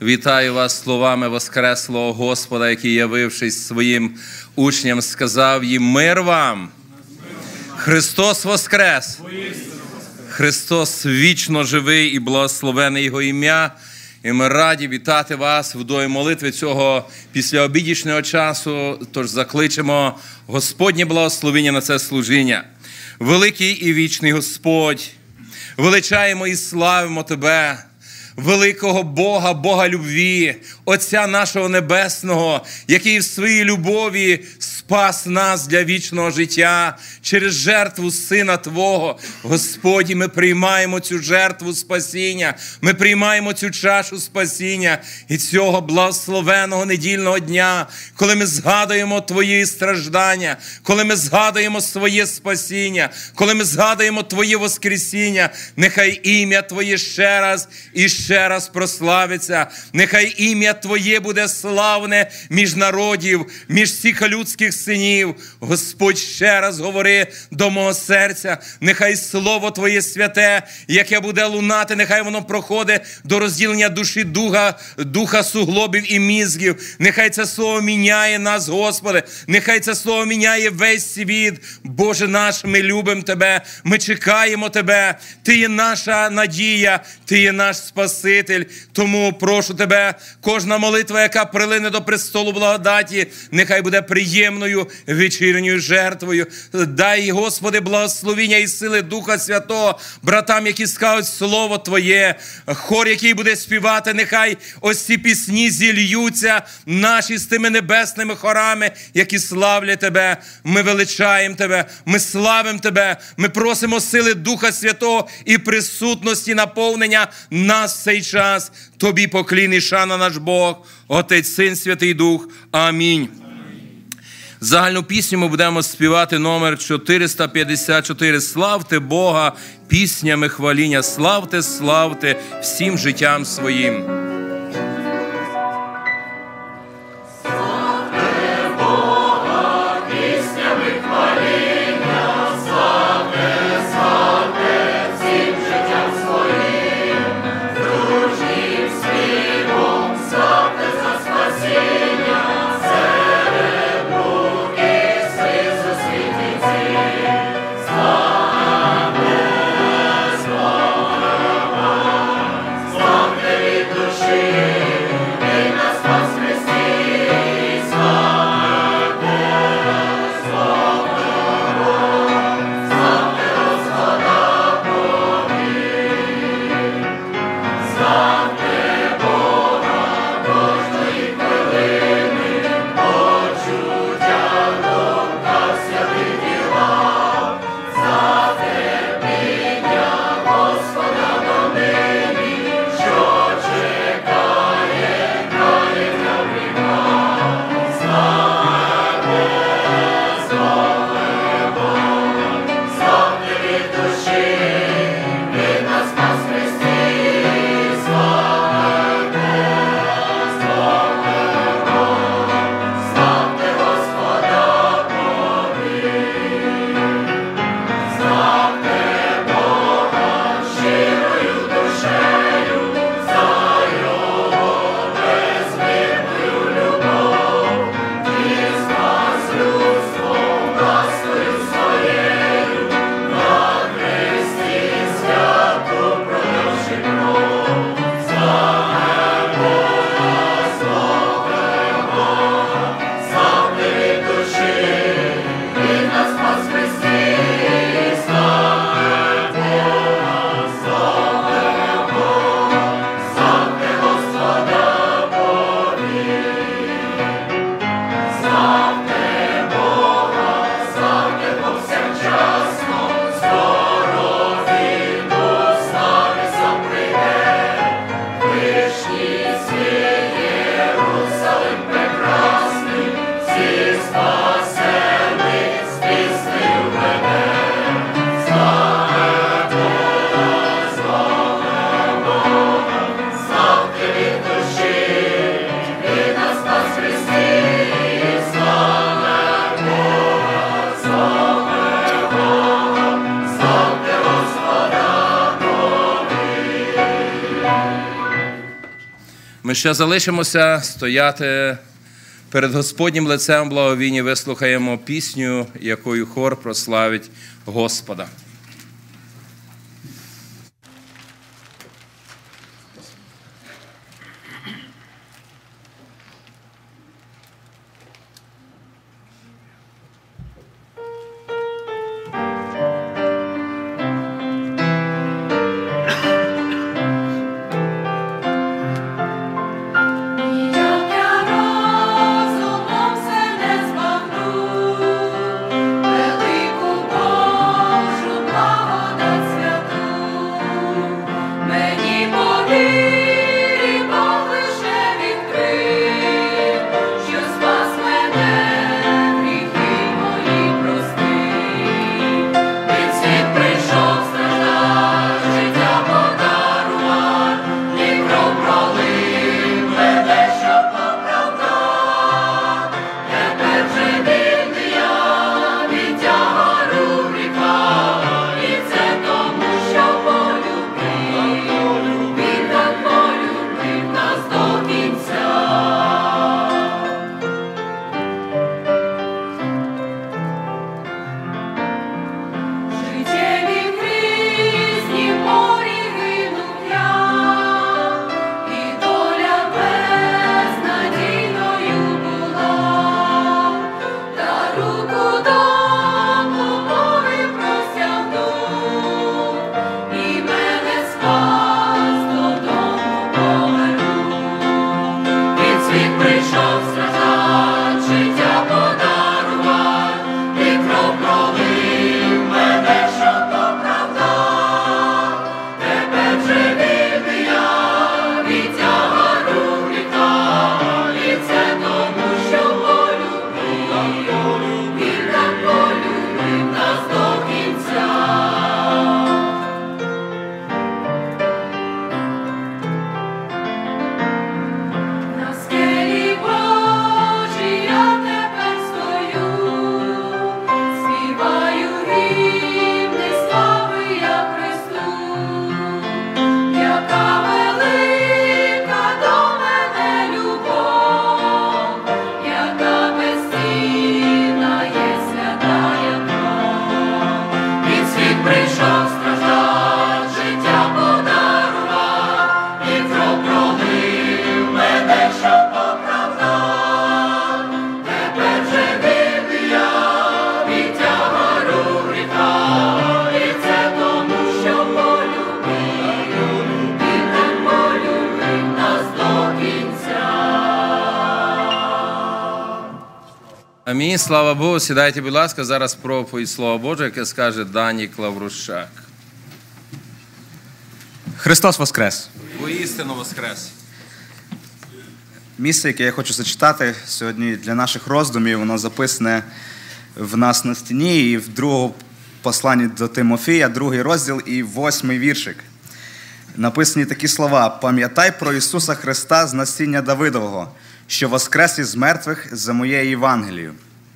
Вітаю вас словами воскреслого Господа, який, явившись своїм учням, сказав їм: мир вам! Христос воскрес! Христос вічно живий і благословене Його ім'я. І ми раді вітати вас в домі молитви цього післяобідішнього часу. Тож закличемо Господнє благословення на це служіння. Великий і вічний Господь, величаємо і славимо Тебе, великого Бога, Бога любві, Отця нашого Небесного, який в своїй любові спас нас для вічного життя через жертву Сина Твого. Господі, ми приймаємо цю жертву спасіння, ми приймаємо цю чашу спасіння і цього благословеного недільного дня, коли ми згадуємо Твої страждання, коли ми згадуємо своє спасіння, коли ми згадуємо Твоє воскресіння. Нехай ім'я Твоє ще раз і ще раз прославиться. Нехай ім'я Твоє буде славне між народів, між всіх людських синів. Господь, ще раз говори до мого серця. Нехай Слово Твоє святе, яке буде лунати, нехай воно проходить до розділення душі, духа, суглобів і мізків. Нехай це Слово міняє нас, Господи. Нехай це Слово міняє весь світ. Боже наш, ми любимо Тебе, ми чекаємо Тебе. Ти є наша надія, Ти є наш Спаситель. Тому прошу Тебе, кожна молитва, яка прилине до престолу благодаті, нехай буде приємною вечірньою жертвою. Дай, Господи, благословіння і сили Духа Святого братам, які скажуть Слово Твоє. Хор, який буде співати, нехай ось ці пісні зільються наші з тими небесними хорами, які славлять Тебе. Ми величаємо Тебе, ми славимо Тебе, ми просимо сили Духа Святого і присутності наповнення нас в цей час. Тобі поклін і шана наш Бог, Отець, Син, Святий Дух. Амінь. Загальну пісню ми будемо співати номер 454. Славте Бога піснями хваління. Славте, славте всім життям своїм. Душа Ми ще залишимося стояти перед Господнім лицем благовіння, вислухаємо пісню, якою хор прославить Господа. Амінь. Слава Богу. Сідайте, будь ласка, зараз проповідь Слова Божого, яке скаже Данік Лаврущак. Христос Воскрес! Воістину Воскрес! Місце, яке я хочу зачитати сьогодні для наших роздумів, воно записане в нас на стіні і в другому посланні до Тимофія, 2 розділ і 8 віршик. Написані такі слова: «Пам'ятай про Ісуса Христа з насіння Давидового, що воскрес із мертвих за моєю Євангелією».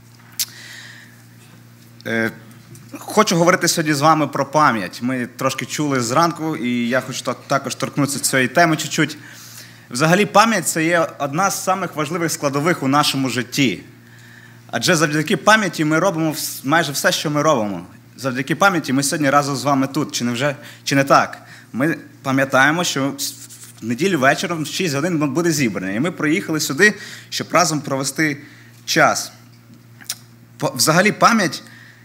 Хочу говорити сьогодні з вами про пам'ять. Ми трошки чули зранку, і я хочу також торкнутися цієї теми чуть-чуть. Взагалі, пам'ять – це є одна з самих важливих складових у нашому житті. Адже завдяки пам'яті ми робимо майже все, що ми робимо. Завдяки пам'яті ми сьогодні разом з вами тут. Чи не так? Ми пам'ятаємо, що в неділю вечором в 6 годин буде зібрання. І ми приїхали сюди, щоб разом провести час. Взагалі, пам'ять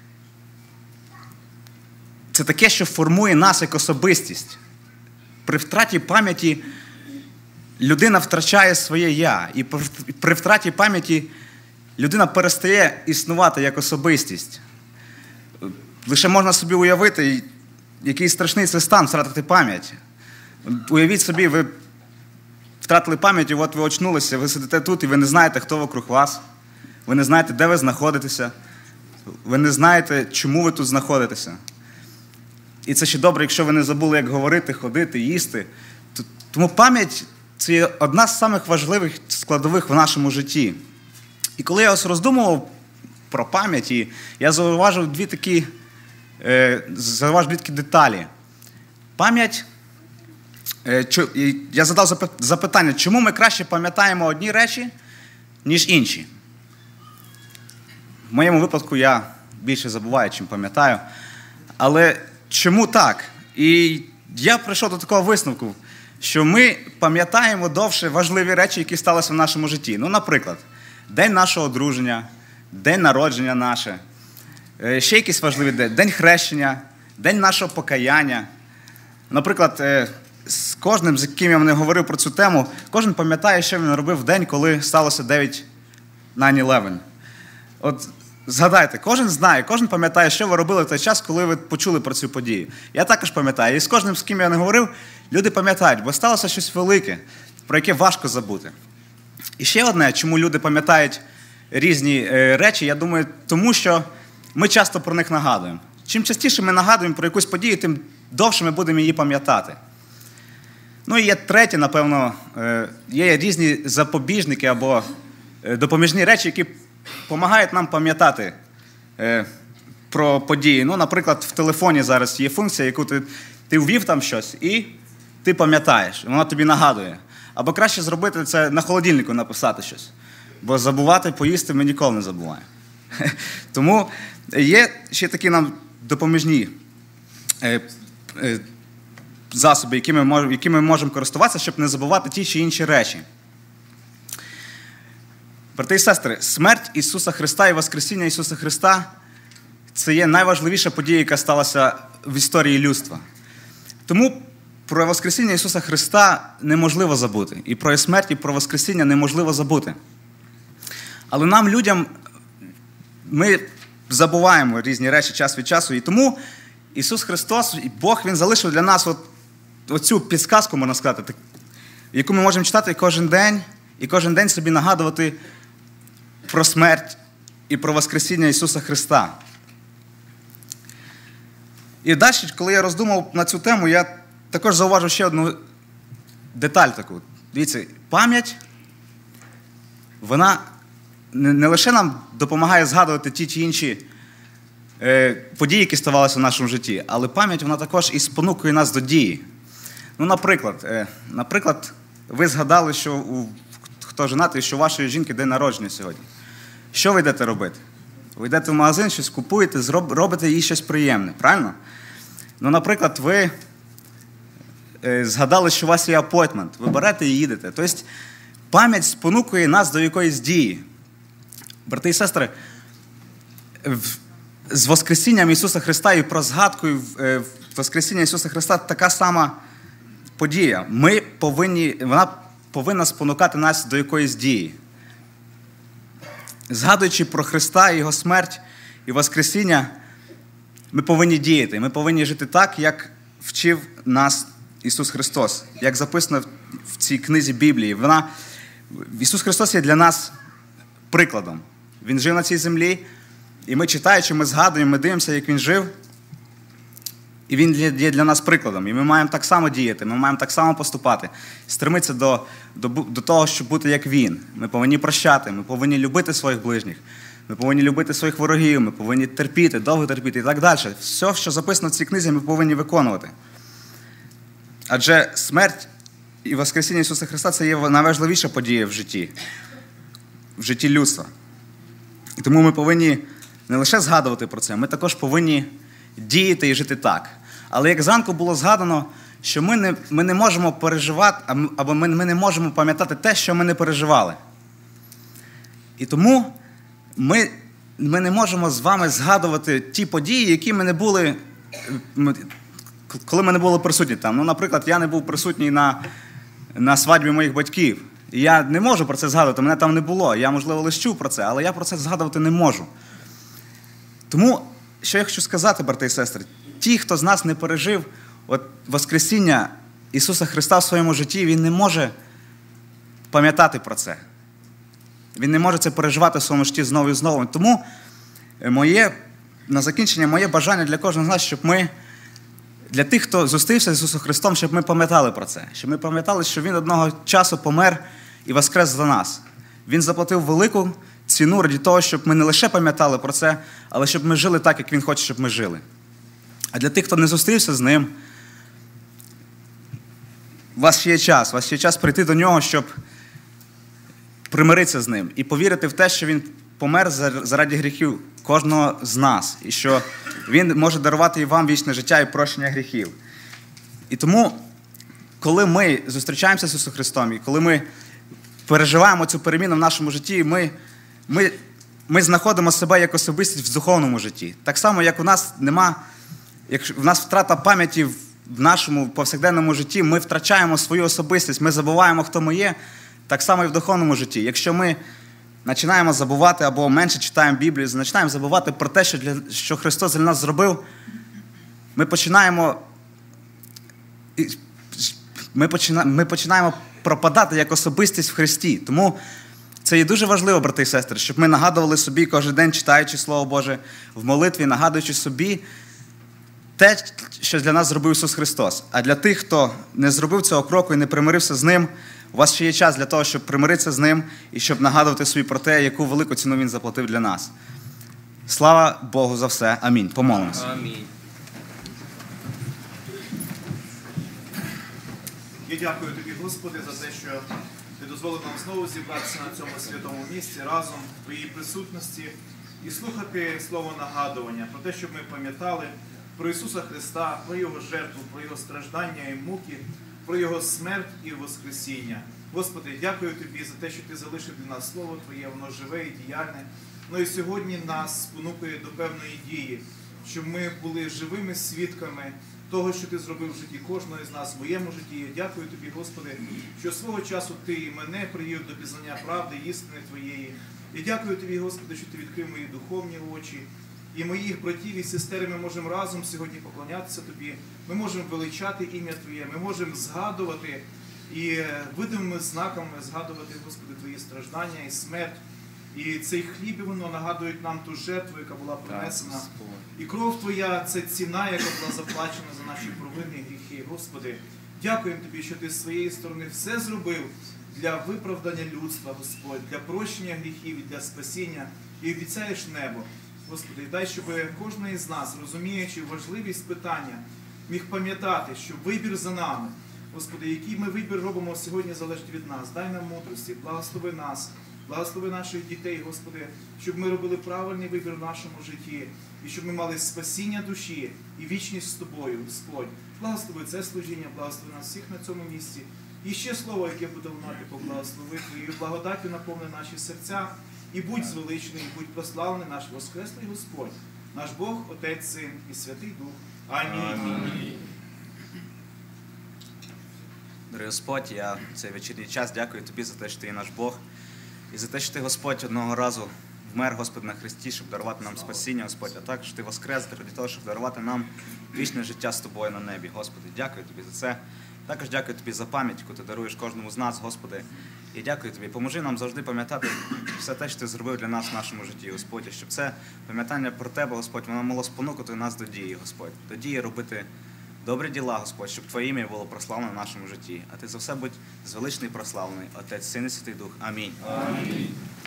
– це таке, що формує нас як особистість. При втраті пам'яті людина втрачає своє «я». І при втраті пам'яті людина перестає існувати як особистість. Лише можна собі уявити, який страшний це стан втратити пам'ять. Уявіть собі, ви втратили пам'ять, і от ви очнулися, ви сидите тут, і ви не знаєте, хто вокруг вас. Ви не знаєте, де ви знаходитеся. Ви не знаєте, чому ви тут знаходитеся. І це ще добре, якщо ви не забули, як говорити, ходити, їсти. Тому пам'ять – це є одна з самих важливих складових в нашому житті. І коли я ось роздумував про пам'ять, я зауважив дві такі деталі. Пам'ять я задав запитання, чому ми краще пам'ятаємо одні речі, ніж інші? В моєму випадку я більше забуваю, чим пам'ятаю. Але чому так? І я прийшов до такого висновку, що ми пам'ятаємо довше важливі речі, які сталися в нашому житті. Ну, наприклад, день нашого одруження, день народження наше, ще якийсь важливий день, день хрещення, день нашого покаяння. Наприклад, з кожним, з ким я не говорив про цю тему, кожен пам'ятає, що він робив в день, коли сталося 9/11. От згадайте, кожен знає, кожен пам'ятає, що ви робили в той час, коли ви почули про цю подію. Я також пам'ятаю. І з кожним, з ким я не говорив, люди пам'ятають, бо сталося щось велике, про яке важко забути. І ще одне, чому люди пам'ятають різні речі, я думаю, тому що ми часто про них нагадуємо. Чим частіше ми нагадуємо про якусь подію, тим довше ми будемо її пам'ятати. Ну і є третє, напевно, є різні запобіжники або допоміжні речі, які допомагають нам пам'ятати про події. Ну, наприклад, в телефоні зараз є функція, яку ти ввів там щось, і ти пам'ятаєш, вона тобі нагадує. Або краще зробити це на холодильнику, написати щось. Бо забувати поїсти ми ніколи не забуваємо. Тому є ще такі нам допоміжні засоби, якими ми можемо користуватися, щоб не забувати ті чи інші речі. Брати і сестри, смерть Ісуса Христа і Воскресіння Ісуса Христа – це є найважливіша подія, яка сталася в історії людства. Тому про Воскресіння Ісуса Христа неможливо забути. І про смерть, і про Воскресіння неможливо забути. Але нам, людям, ми забуваємо різні речі час від часу. І тому Ісус Христос, і Бог, Він залишив для нас оцю підсказку, можна сказати, яку ми можемо читати і кожен день собі нагадувати про смерть і про Воскресіння Ісуса Христа. І далі, коли я роздумав на цю тему, я також зауважив ще одну деталь таку. Дивіться, пам'ять, вона не лише нам допомагає згадувати ті чи інші події, які ставалися в нашому житті, але пам'ять, вона також і спонукує нас до дії. Ну, наприклад, ви згадали, що хто женатий, що у вашої жінки день народження сьогодні. Що ви йдете робити? Ви йдете в магазин, щось купуєте, робите їй щось приємне, правильно? Ну, наприклад, ви згадали, що у вас є апойтмент, ви берете і їдете. Тобто, пам'ять спонукує нас до якоїсь дії. Брати і сестри, з Воскресінням Ісуса Христа і про згадку Воскресіння Ісуса Христа така сама подія. Вона повинна спонукати нас до якоїсь дії. Згадуючи про Христа і Його смерть і Воскресіння, ми повинні діяти. Ми повинні жити так, як вчив нас Ісус Христос. Як записано в цій книзі Біблії. Ісус Христос є для нас прикладом. Він жив на цій землі, і ми читаючи, ми згадуємо, ми дивимося, як Він жив. І Він є для нас прикладом. І ми маємо так само діяти, ми маємо так само поступати. Стремитися до того, щоб бути як Він. Ми повинні прощати, ми повинні любити своїх ближніх. Ми повинні любити своїх ворогів, ми повинні терпіти, довго терпіти і так далі. Все, що записано в цій книзі, ми повинні виконувати. Адже смерть і Воскресіння Ісуса Христа – це є найважливіша подія в житті людства. І тому ми повинні не лише згадувати про це, ми також повинні діяти і жити так. Але як зранку було згадано, що ми не можемо переживати, або ми не можемо пам'ятати те, що ми не переживали. І тому ми не можемо з вами згадувати ті події, які ми не були, коли ми не були присутні там. Ну, наприклад, я не був присутній на свадьбі моїх батьків. І я не можу про це згадувати, мене там не було. Я, можливо, лише чув про це, але я про це згадувати не можу. Тому, що я хочу сказати, брати і сестри, ті, хто з нас не пережив Воскресіння Ісуса Христа в своєму житті, він не може пам'ятати про це. Він не може це переживати в своєму житті знову і знову. Тому на закінчення моє бажання для кожного з нас, щоб ми, для тих, хто зустрівся з Ісусом Христом, щоб ми пам'ятали про це. Щоб ми пам'ятали, що Він одного часу помер і воскрес за нас. Він заплатив велику ціну ради того, щоб ми не лише пам'ятали про це, але щоб ми жили так, як Він хоче, щоб ми жили. А для тих, хто не зустрівся з Ним, вас ще є час прийти до нього, щоб примиритися з ним і повірити в те, що він помер заради гріхів кожного з нас, і що він може дарувати і вам вічне життя і прощення гріхів. І тому, коли ми зустрічаємося з Ісусом Христом, і коли ми переживаємо цю переміну в нашому житті, ми знаходимо себе як особистість в духовному житті. Так само, як у нас у нас втрата пам'яті в нашому повсякденному житті, ми втрачаємо свою особистість, ми забуваємо, хто ми є, так само і в духовному житті. Якщо ми починаємо забувати або менше читаємо Біблію, починаємо забувати про те, що Христос для нас зробив, ми починаємо пропадати як особистість в Христі. Тому це є дуже важливо, брати і сестри, щоб ми нагадували собі кожен день, читаючи Слово Боже в молитві, нагадуючи собі те, що для нас зробив Ісус Христос. А для тих, хто не зробив цього кроку і не примирився з Ним, у вас ще є час для того, щоб примиритися з Ним і щоб нагадувати собі про те, яку велику ціну Він заплатив для нас. Слава Богу за все. Амінь. Помолимося. Амінь. Я дякую Тобі, Господи, за те, що Ти дозволив нам знову зібратися на цьому святому місці разом в Твоїй присутності і слухати слово нагадування про те, щоб ми пам'ятали про Ісуса Христа, про Його жертву, про Його страждання і муки, про Його смерть і воскресіння. Господи, дякую Тобі за те, що Ти залишив для нас Слово Твоє, воно живе і діяльне. Ну і сьогодні нас спонукує до певної дії, щоб ми були живими свідками того, що Ти зробив в житті кожного з нас, в моєму житті. Я дякую Тобі, Господи, що свого часу Ти і мене привів до пізнання правди, істини Твоєї. Я дякую Тобі, Господи, що Ти відкрив мої духовні очі. І моїх братів і сестер ми можемо разом сьогодні поклонятися Тобі. Ми можемо величати ім'я Твоє, ми можемо згадувати і видимими знаками згадувати, Господи, Твої страждання і смерть. І цей хліб і воно нагадують нам ту жертву, яка була принесена. І кров Твоя – це ціна, яка була заплачена за наші провини і гріхи. Господи, дякуємо Тобі, що Ти з своєї сторони все зробив для виправдання людства, Господь, для прощення гріхів і для спасіння. І обіцяєш небо. Господи, дай, щоб кожен із нас, розуміючи важливість питання, міг пам'ятати, що вибір за нами. Господи, який ми вибір робимо сьогодні, залежить від нас. Дай нам мудрості, благослови нас. Благослови наших дітей, Господи, щоб ми робили правильний вибір в нашому житті, і щоб ми мали спасіння душі і вічність з Тобою, Господь. Благослови це служіння, благослови нас всіх на цьому місці. І ще слово, яке буде лунати, поблагослови Твоєю благодаттю наповни наші серця, і будь звеличений, будь прославлений наш Воскреслий Господь, наш Бог, Отець, Син і Святий Дух. Амінь. Дорогий Господь, я в цей вечірній час дякую Тобі за те, що Ти є наш Бог. І за те, що Ти, Господь, одного разу вмер, Господь, на Христі, щоб дарувати нам спасіння, Господь, а також Ти воскрес для того, щоб дарувати нам вічне життя з Тобою на небі. Господи, дякую Тобі за це. Також дякую Тобі за пам'ять, яку Ти даруєш кожному з нас, Господи. І дякую Тобі. Поможи нам завжди пам'ятати все те, що Ти зробив для нас в нашому житті, Господь. І щоб це пам'ятання про Тебе, Господь, воно могло спонукати нас до дії, Господь. До дії робити добрі діла, Господь, щоб Твоє ім'я було прославлено в нашому житті. А Ти за все будь звеличений і прославлений. Отець, Син і Святий Дух. Амінь. Амінь.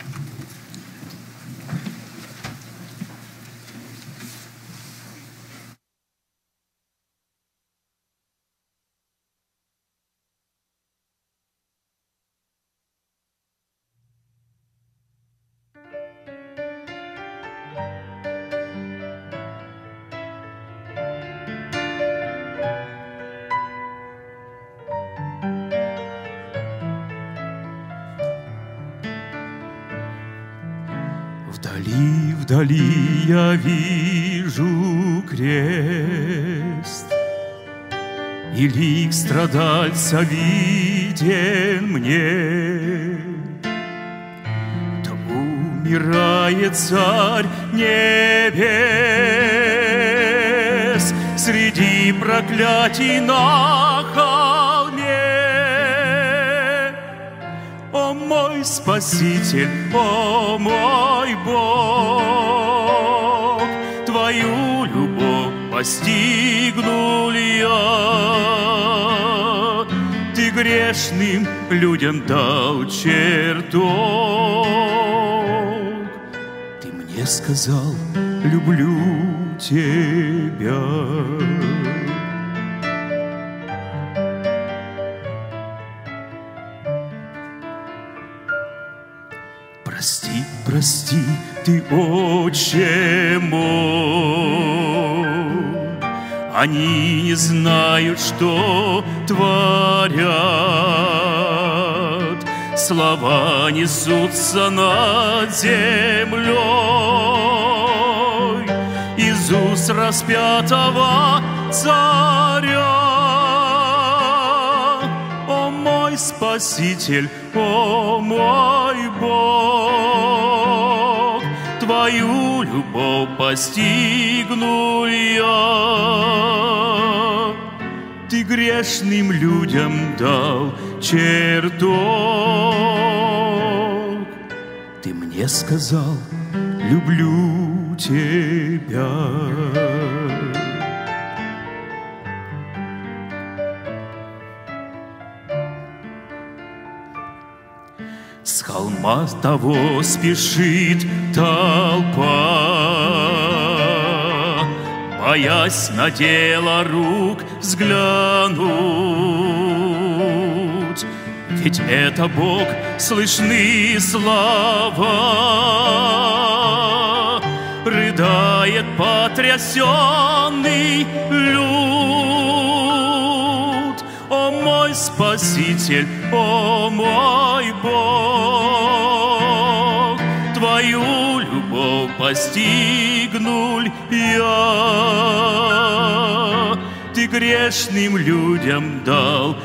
Вдали я вижу крест, и лик страдальца виден мне. Там умирает Царь небес среди проклятий на холме. О мой Спаситель, о мой Бог, Твою любовь постигнул я. Ты грешным людям дал чертог, Ты мне сказал: люблю Тебя. Прости, прости, ты, Отче мой, они не знают, что творят. Слова несутся над землей из уст распятого царя. О мой Спаситель, о мой Бог, Твою любовь постигну я. Ты грешным людям дал чертог. Ты мне сказал: люблю тебя. С холма того спешит толпа, боясь на дело рук взглянуть. Ведь это Бог, слышны слова, рыдает потрясенный люд. О мой Спаситель, о мой Бог, Твою любовь постигну я. Ты грешным людям дал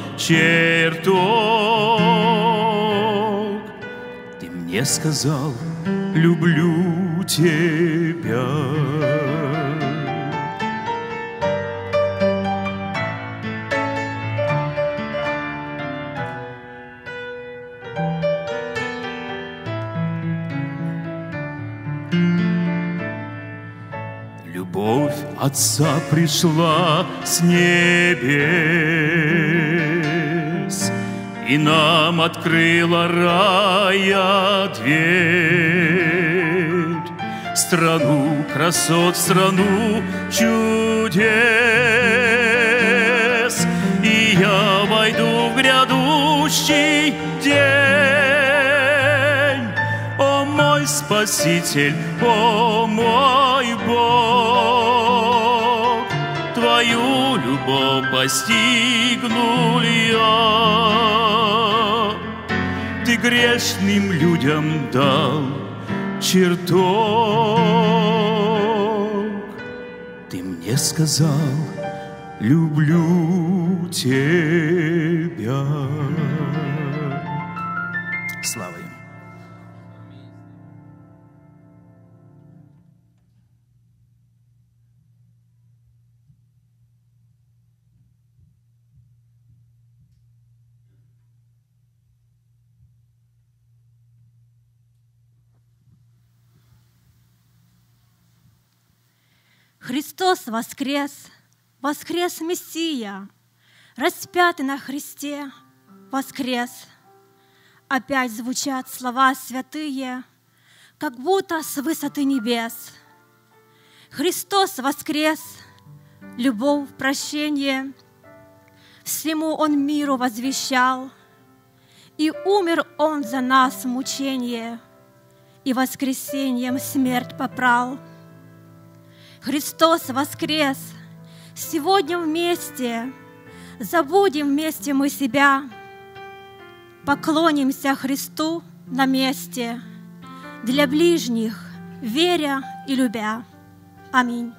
чертог. Ты мне сказал: люблю тебя. Любовь Отца пришла с небес и нам открыла рая дверь. Страну красот, страну чудес, и я войду в грядущий день. О мой Спаситель, о мой Бог, Твою любовь постигну я. Ты грешным людям дал чертог. Ты мне сказал: люблю тебя. Слава Ему. Христос воскрес, воскрес Мессия, распятый на Христе, воскрес. Опять звучат слова святые, как будто с высоты небес. Христос воскрес, любовь, прощение, всему Он миру возвещал, и умер Он за нас в мучение, и воскресением смерть попрал. Христос воскрес, сегодня вместе, забудем вместе мы себя, поклонимся Христу на месте, для ближних, веря и любя. Аминь.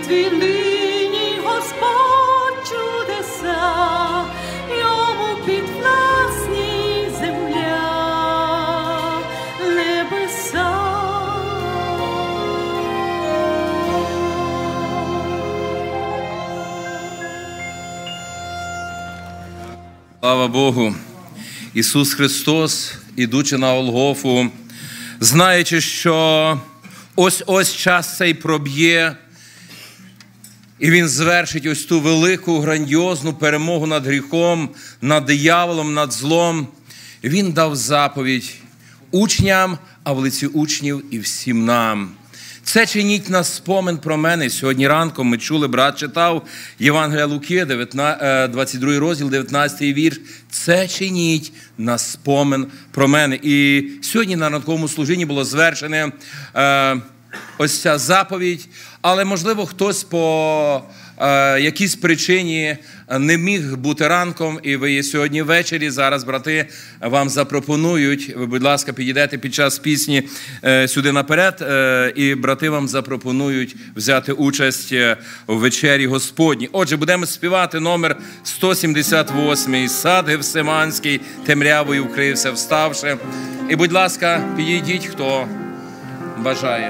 твій нині, Господь, чудеса, йому підвласні земля, небеса. Слава Богу! Ісус Христос, ідучи на Голгофу, знаючи, що ось час цей проб'є, і Він звершить ось ту велику, грандіозну перемогу над гріхом, над дияволом, над злом, Він дав заповідь учням, а в лиці учнів і всім нам. Це чиніть на спомин про мене. Сьогодні ранком ми чули, брат читав Євангелія Луки, 22 розділ, 19 вірш. Це чиніть на спомин про мене. І сьогодні на ранковому служінні було звершене ось ця заповідь, але, можливо, хтось по якійсь причині не міг бути ранком, і ви є сьогодні ввечері. Зараз брати вам запропонують, ви, будь ласка, підійдете під час пісні сюди наперед, і брати вам запропонують взяти участь у вечері Господній. Отже, будемо співати номер 178 «Сад Гефсиманський темрявою вкрився, вставши». І, будь ласка, підійдіть, хто бажає.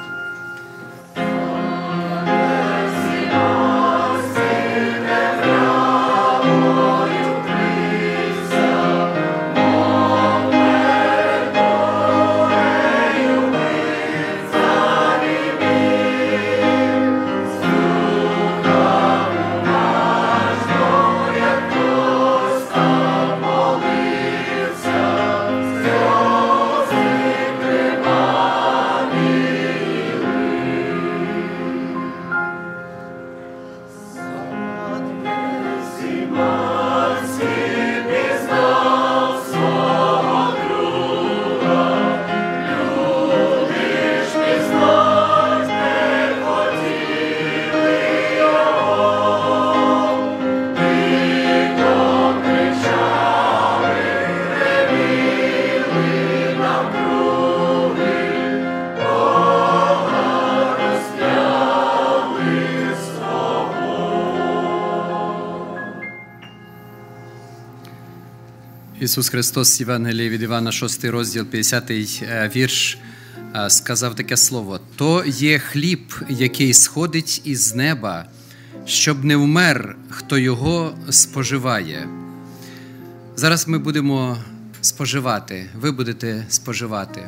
Ісус Христос з Євангелії від Івана, 6 розділ, 50 вірш, сказав таке слово. «То є хліб, який сходить із неба, щоб не вмер, хто його споживає». Зараз ми будемо споживати, ви будете споживати.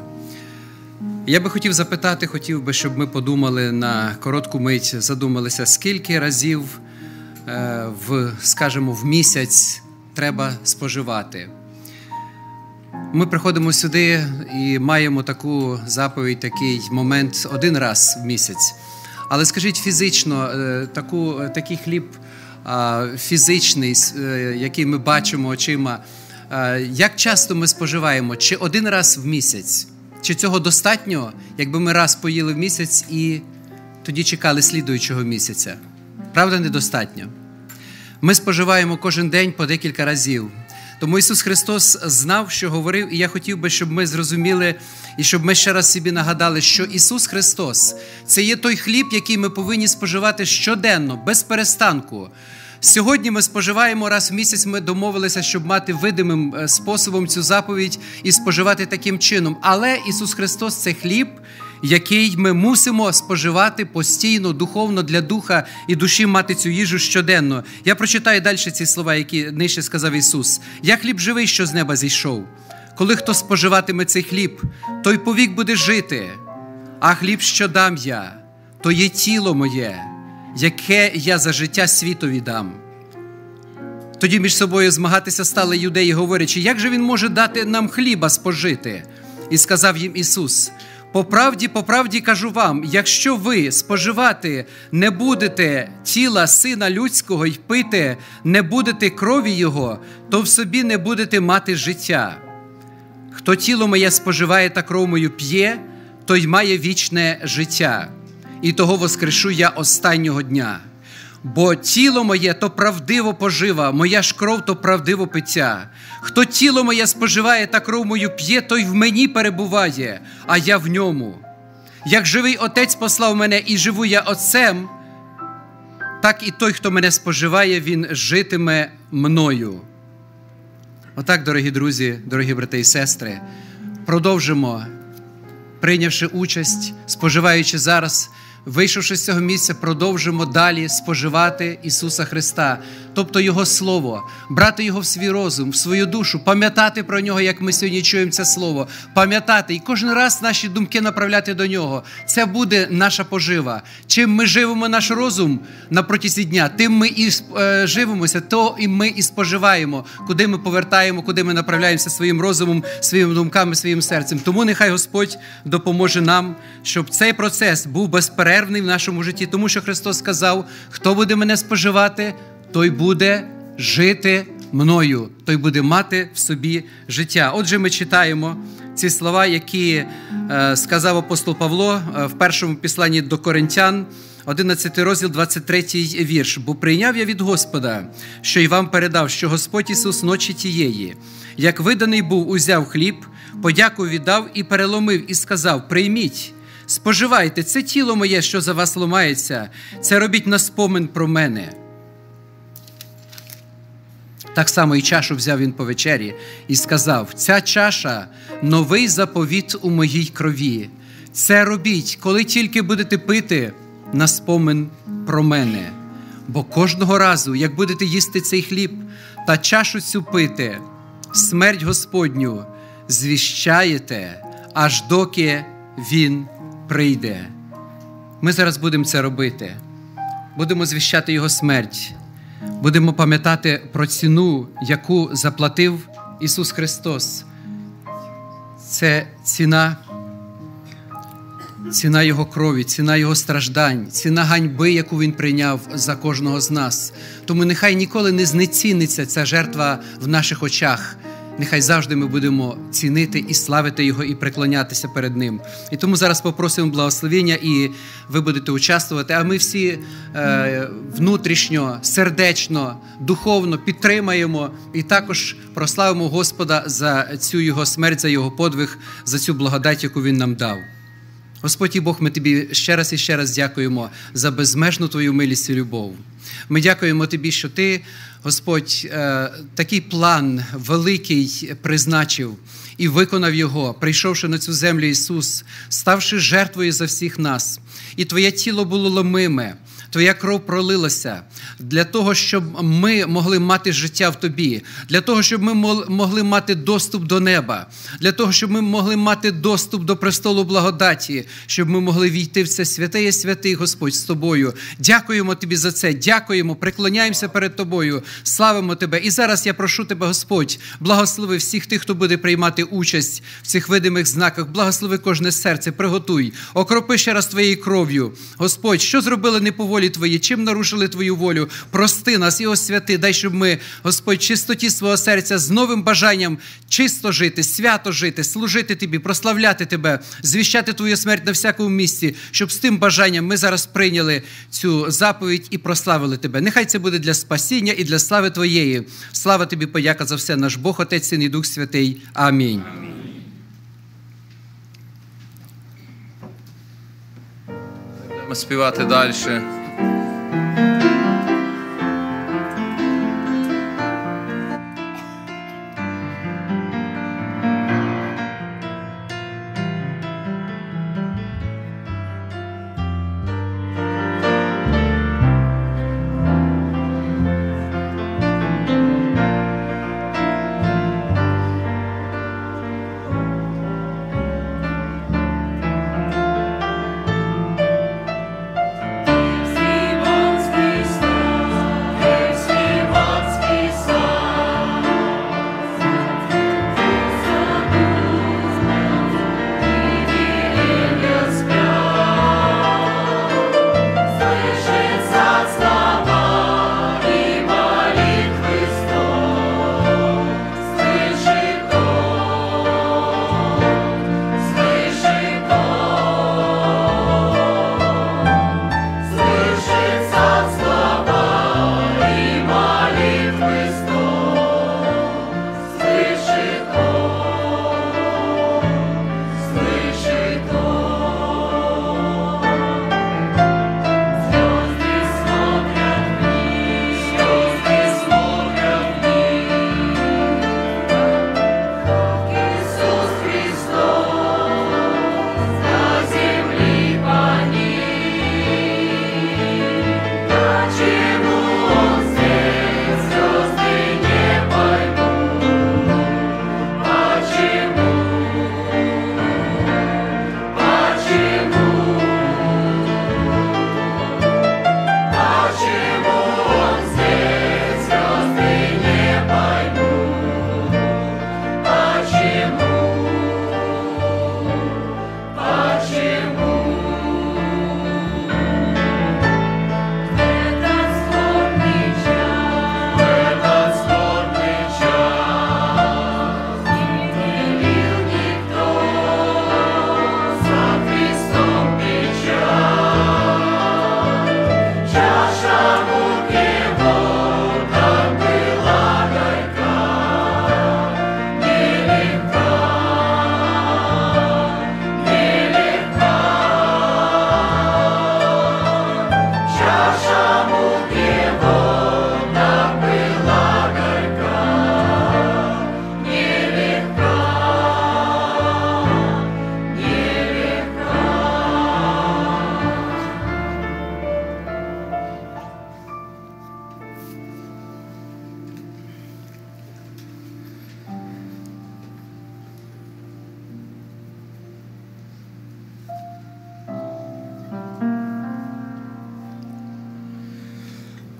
Я би хотів би, щоб ми подумали на коротку мить, задумалися, скільки разів, скажімо, в місяць треба споживати. Ми приходимо сюди і маємо таку заповідь, такий момент один раз в місяць. Але скажіть фізично, такий хліб фізичний, який ми бачимо очима, як часто ми споживаємо? Чи один раз в місяць? Чи цього достатньо, якби ми раз поїли в місяць і тоді чекали слідуючого місяця? Правда, недостатньо? Ми споживаємо кожен день по декілька разів. Тому Ісус Христос знав, що говорив, і я хотів би, щоб ми зрозуміли, і щоб ми ще раз собі нагадали, що Ісус Христос – це є той хліб, який ми повинні споживати щоденно, без перестанку. Сьогодні ми споживаємо раз в місяць, ми домовилися, щоб мати видимим способом цю заповідь і споживати таким чином. Але Ісус Христос – це хліб, який ми мусимо споживати постійно, духовно, для духа і душі мати цю їжу щоденно. Я прочитаю далі ці слова, які нижче сказав Ісус. «Я хліб живий, що з неба зійшов. Коли хто споживатиме цей хліб, той повік буде жити. А хліб, що дам я, то є тіло моє, яке я за життя світові дам». Тоді між собою змагатися стали юдеї, говорячи, як же він може дати нам хліба спожити? І сказав їм Ісус, по правді кажу вам, якщо ви споживати не будете тіла Сина Людського й пити не будете крові Його, то в собі не будете мати життя. Хто тіло моє споживає та кров мою п'є, той має вічне життя. І того воскрешу я останнього дня. Бо тіло моє то правдиво пожива, моя ж кров то правдиво пиття. Хто тіло моє споживає та кров мою п'є, той в мені перебуває, а я в ньому. Як живий Отець послав мене, і живу я Отцем, так і той, хто мене споживає, він житиме мною. Отак, дорогі друзі, дорогі брати і сестри, продовжимо, прийнявши участь, споживаючи зараз, вийшовши з цього місця, продовжимо далі споживати Ісуса Христа, тобто Його Слово, брати Його в свій розум, в свою душу, пам'ятати про Нього, як ми сьогодні чуємо це Слово, пам'ятати і кожен раз наші думки направляти до Нього. Це буде наша пожива. Чим ми живемо наш розум на протязі дня, тим ми і живемося, то і ми і споживаємо, куди ми повертаємо, куди ми направляємося своїм розумом, своїми думками, своїм серцем. Тому нехай Господь допоможе нам, щоб цей процес був безперервний в нашому житті, тому що Христос сказав, хто буде мене споживати, той буде жити мною, той буде мати в собі життя. Отже, ми читаємо ці слова, які сказав апостол Павло в першому післанні до Коринтян, 11 розділ, 23 вірш. «Бо прийняв я від Господа, що й вам передав, що Господь Ісус ночі тієї, як виданий був, узяв хліб, подяку віддав і переломив, і сказав, прийміть, споживайте, це тіло моє, що за вас ломається, це робіть на спомин про мене». Так само і чашу взяв він по вечері і сказав, ця чаша – новий заповіт у моїй крові. Це робіть, коли тільки будете пити, на спомин про мене. Бо кожного разу, як будете їсти цей хліб та чашу цю пити, смерть Господню звіщаєте, аж доки він прийде. Ми зараз будемо це робити. Будемо звіщати Його смерть. Будемо пам'ятати про ціну, яку заплатив Ісус Христос. Це ціна Його крові, ціна Його страждань, ціна ганьби, яку Він прийняв за кожного з нас. Тому нехай ніколи не знеціниться ця жертва в наших очах. Нехай завжди ми будемо цінити і славити Його, і преклонятися перед Ним. І тому зараз попросимо благословення, і ви будете участвувати, а ми всі внутрішньо, сердечно, духовно підтримаємо і також прославимо Господа за цю Його смерть, за Його подвиг, за цю благодать, яку Він нам дав. Господь і Бог, ми Тобі ще раз і ще раз дякуємо за безмежну Твою милість і любов. Ми дякуємо Тобі, що Ти, Господь, такий план великий призначив і виконав його, прийшовши на цю землю Ісус, ставши жертвою за всіх нас. І Твоє тіло було ломиме, Твоя кров пролилася для того, щоб ми могли мати життя в Тобі, для того, щоб ми могли мати доступ до неба, для того, щоб ми могли мати доступ до престолу благодаті, щоб ми могли війти в це святеє святий, Господь, з Тобою. Дякуємо Тобі за це, дякуємо, преклоняємося перед Тобою, славимо Тебе. І зараз я прошу Тебе, Господь, благослови всіх тих, хто буде приймати участь в цих видимих знаках, благослови кожне серце, приготуй, окропи ще раз Твоєю кров'ю. Господь, що зробили не по волі Твої, чим нарушили Твою волю, прости нас і освяти, дай, щоб ми, Господь, чистоті свого серця з новим бажанням чисто жити, свято жити, служити Тобі, прославляти Тебе, звіщати Твою смерть на всякому місці, щоб з тим бажанням ми зараз прийняли цю заповідь і прославили Тебе. Нехай це буде для спасіння і для слави Твоєї. Слава Тобі, подяка за все, наш Бог, Отець, Син і Дух Святий. Амінь. Будемо співати далі. Всі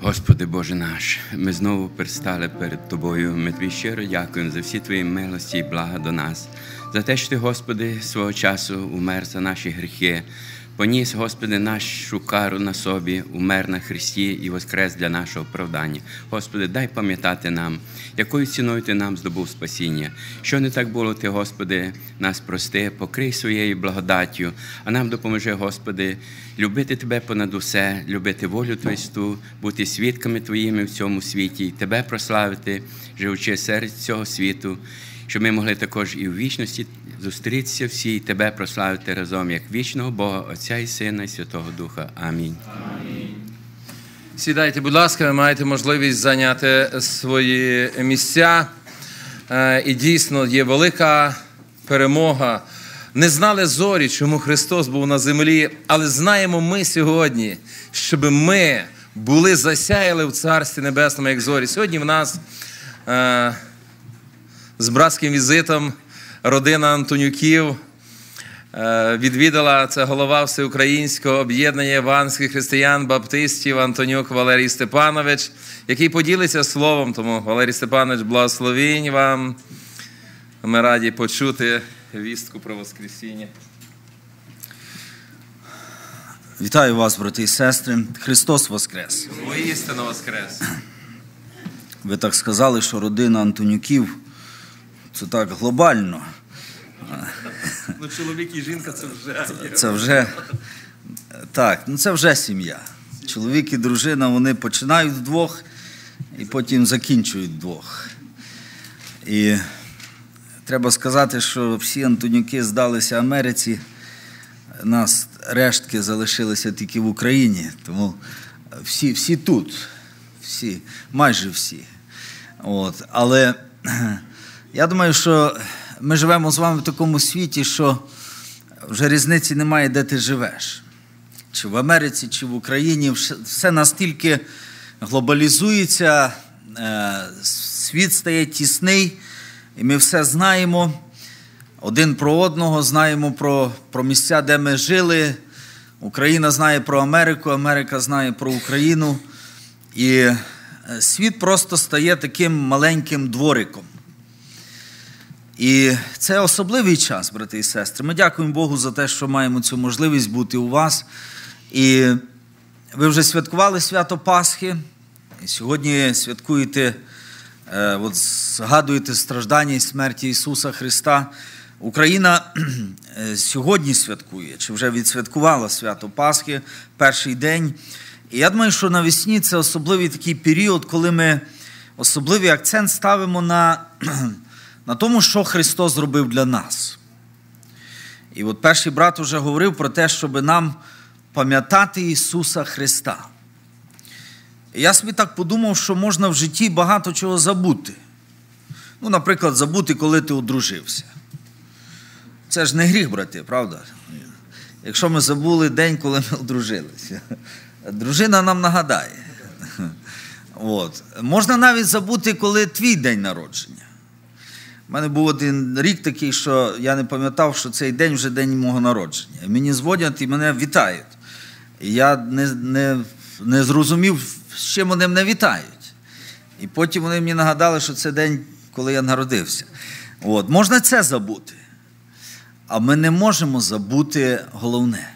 Господи Боже наш, ми знову предстали перед Тобою. Ми Тобі щиро дякуємо за всі Твої милості і блага до нас. За те, що Ти, Господи, свого часу умер за наші гріхи. Поніс, Господи, нашу кару на собі, умер на Христі і воскрес для нашого оправдання. Господи, дай пам'ятати нам, якою ціною Ти нам здобув спасіння. Що не так було, Ти, Господи, нас прости, покрий своєю благодаттю, а нам допоможи, Господи, любити Тебе понад усе, любити волю Твою, бути свідками Твоїми в цьому світі, і Тебе прославити, живучи серед цього світу, щоб ми могли також і в вічності зустрітися всі і Тебе прославити разом, як вічного Бога, Отця і Сина, і Святого Духа. Амінь. Сідайте, будь ласка, ви маєте можливість зайняти свої місця. І дійсно є велика перемога. Не знали зорі, чому Христос був на землі, але знаємо ми сьогодні, щоб ми були засяяли в Царстві Небесному, як зорі. Сьогодні в нас з братським візитом родина Антонюків відвідала, це голова Всеукраїнського об'єднання євангельських християн-баптистів Антонюк Валерій Степанович, який поділиться словом. Тому, Валерій Степанович, благословінь вам. Ми раді почути вістку про Воскресіння. Вітаю вас, брати і сестри. Христос Воскрес! Воістину Воскрес! Ви так сказали, що родина Антонюків – це так глобально. Ну, чоловік і жінка – це вже... Це вже... Так, ну це вже сім'я. Чоловік і дружина, вони починають вдвох і потім закінчують вдвох. І треба сказати, що всі Антонюки здалися Америці, нас рештки залишилися тільки в Україні, тому всі тут, всі, майже всі. От. Але я думаю, що ми живемо з вами в такому світі, що вже різниці немає, де ти живеш. Чи в Америці, чи в Україні. Все настільки глобалізується, світ стає тісний, і ми все знаємо один про одного, знаємо про місця, де ми жили. Україна знає про Америку, Америка знає про Україну. І світ просто стає таким маленьким двориком. І це особливий час, брати і сестри. Ми дякуємо Богу за те, що маємо цю можливість бути у вас. І ви вже святкували свято Пасхи. І сьогодні святкуєте, згадуєте страждання і смерті Ісуса Христа. Україна сьогодні святкує, чи вже відсвяткувала свято Пасхи, перший день. І я думаю, що навесні це особливий такий період, коли ми особливий акцент ставимо на тому, що Христос зробив для нас. І от перший брат вже говорив про те, щоб нам пам'ятати Ісуса Христа. І я собі так подумав, що можна в житті багато чого забути. Ну, наприклад, забути, коли ти одружився. Це ж не гріх, брати, правда? Якщо ми забули день, коли ми одружилися. Дружина нам нагадає. От. Можна навіть забути, коли твій день народження. У мене був один рік такий, що я не пам'ятав, що цей день вже день мого народження. І мені дзвонять і мене вітають. І я не зрозумів, з чим вони мене вітають. І потім вони мені нагадали, що це день, коли я народився. От. Можна це забути. А ми не можемо забути головне.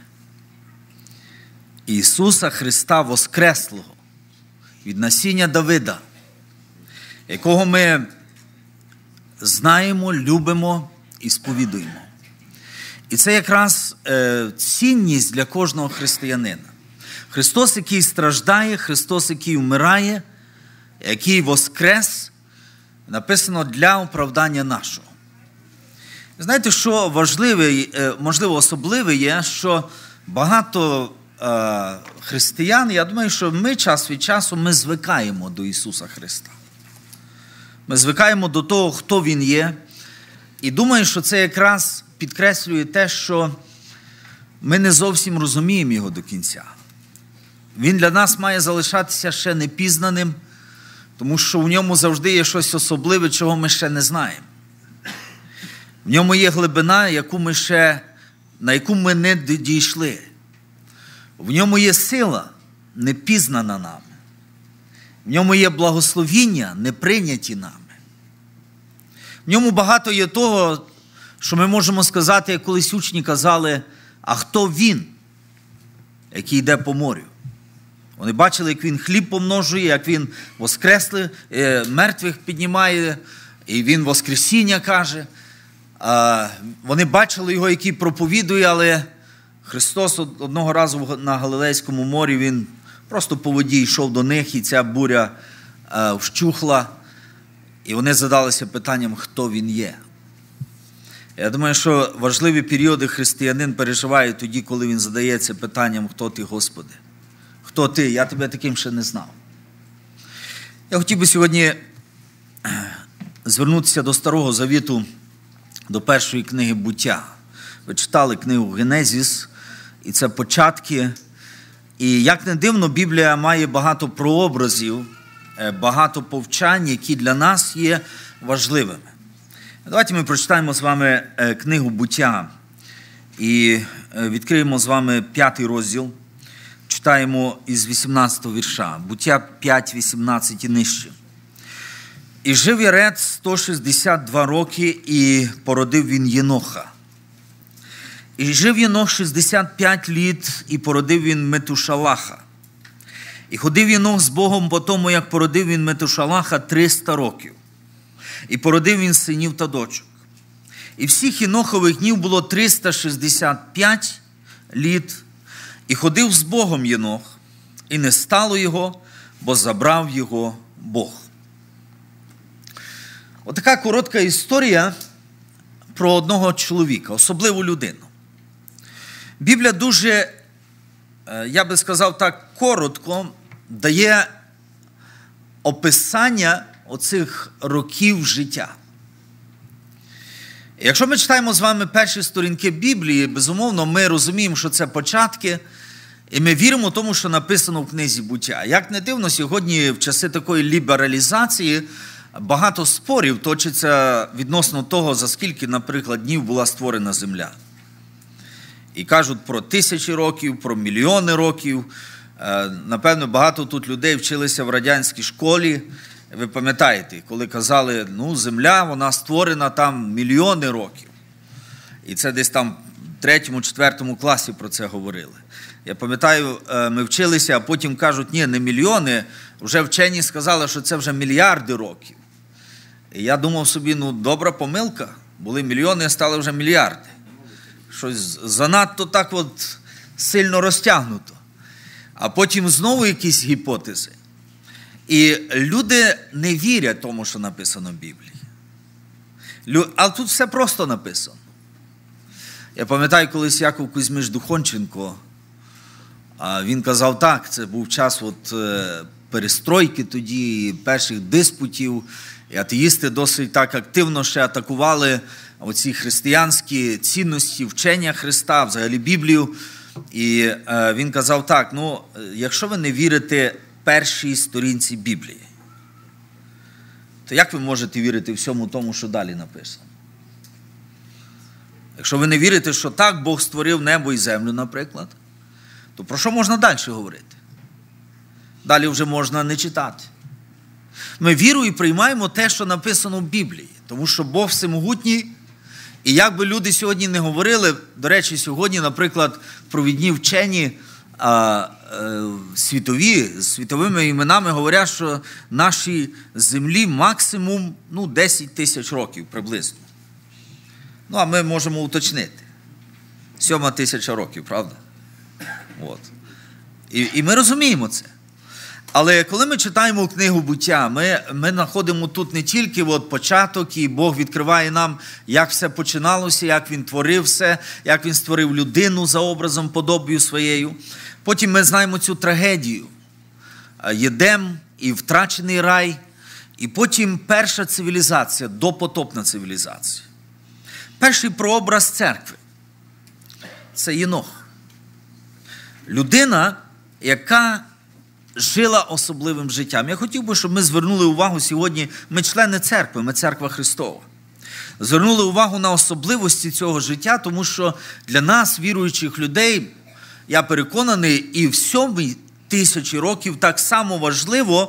Ісуса Христа Воскреслого від насіння Давида, якого ми знаємо, любимо і сповідуємо. І це якраз цінність для кожного християнина. Христос, який страждає, Христос, який вмирає, який воскрес, написано для оправдання нашого. Знаєте, що важливе, можливо, особливе є, що багато християн, я думаю, що ми час від часу ми звикаємо до Ісуса Христа. Ми звикаємо до того, хто Він є. І думаю, що це якраз підкреслює те, що ми не зовсім розуміємо Його до кінця. Він для нас має залишатися ще непізнаним, тому що в ньому завжди є щось особливе, чого ми ще не знаємо. В ньому є глибина, на яку ми не дійшли. В ньому є сила, не пізнана нами. В ньому є благословіння, не прийняті нами. В ньому багато є того, що ми можемо сказати, як колись учні казали, а хто він, який йде по морю? Вони бачили, як він хліб помножує, як він воскресли, мертвих піднімає, і він воскресіння каже. Вони бачили його, який проповідує, але Христос одного разу на Галилейському морі, він просто по воді йшов до них, і ця буря вщухла, і вони задалися питанням, хто він є. Я думаю, що важливі періоди християнин переживає тоді, коли він задається питанням, хто ти, Господи? Хто ти? Я тебе таким ще не знав. Я хотів би сьогодні звернутися до Старого Завіту, до першої книги «Буття». Ви читали книгу «Генезіс», і це початки. І як не дивно, Біблія має багато прообразів, багато повчань, які для нас є важливими. Давайте ми прочитаємо з вами книгу «Буття» і відкриємо з вами 5 розділ. Читаємо із 18-го вірша. Буття 5, 18 і нижче. «І жив Яред 162 роки, і породив він Єноха. І жив Єнох 65 літ, і породив він Метушалаха. І ходив Єнох з Богом по тому, як породив він Метушалаха 300 років. І породив він синів та дочок. І всіх Єнохових днів було 365 літ. І ходив з Богом Єнох, і не стало його, бо забрав його Бог». Отака коротка історія про одного чоловіка, особливу людину. Біблія дуже, я би сказав так, коротко дає описання оцих років життя. Якщо ми читаємо з вами перші сторінки Біблії, безумовно, ми розуміємо, що це початки, і ми віримо тому, що написано в книзі «Буття». Як не дивно, сьогодні в часи такої лібералізації багато спорів точиться відносно того, за скільки, наприклад, днів була створена земля. І кажуть про 1000 років, про мільйони років. Напевно, багато тут людей вчилися в радянській школі. Ви пам'ятаєте, коли казали, земля, вона створена там мільйони років. І це десь там в 3-4 класі про це говорили. Я пам'ятаю, ми вчилися, а потім кажуть, ні, не мільйони, вже вчені сказали, що це вже мільярди років. І я думав собі, добра помилка, були мільйони, стали вже мільярди. Щось занадто так от сильно розтягнуто. А потім знову якісь гіпотези. І люди не вірять тому, що написано в Біблії. Але тут все просто написано. Я пам'ятаю, колись Яков Кузьмич Духонченко, він казав так, це був час перестройки тоді, перших диспутів, і атеїсти досить так активно ще атакували оці християнські цінності, вчення Христа, взагалі Біблію. І він казав так, якщо ви не вірите першій сторінці Біблії, то як ви можете вірити всьому тому, що далі написано? Якщо ви не вірите, що так Бог створив небо і землю, наприклад, то про що можна далі говорити? Далі вже можна не читати. Ми вірою приймаємо те, що написано в Біблії, тому що Бог всемогутній, і як би люди сьогодні не говорили, до речі, сьогодні, наприклад, провідні вчені з світовими іменами говорять, що нашій землі максимум 10 тисяч років приблизно. А ми можемо уточнити. 7000 років, правда? От. І ми розуміємо це. Але коли ми читаємо книгу «Буття», ми знаходимо тут не тільки початок, і Бог відкриває нам, як все починалося, як Він творив все, як Він створив людину за образом, подобою своєю. Потім ми знаємо цю трагедію. Єдем і втрачений рай. І потім перша цивілізація, допотопна цивілізація. Перший прообраз церкви – це Єнох. Людина, яка жила особливим життям. Я хотів би, щоб ми звернули увагу сьогодні, ми члени церкви, ми церква Христова. Звернули увагу на особливості цього життя, тому що для нас, віруючих людей, я переконаний, і в 7000 років так само важливо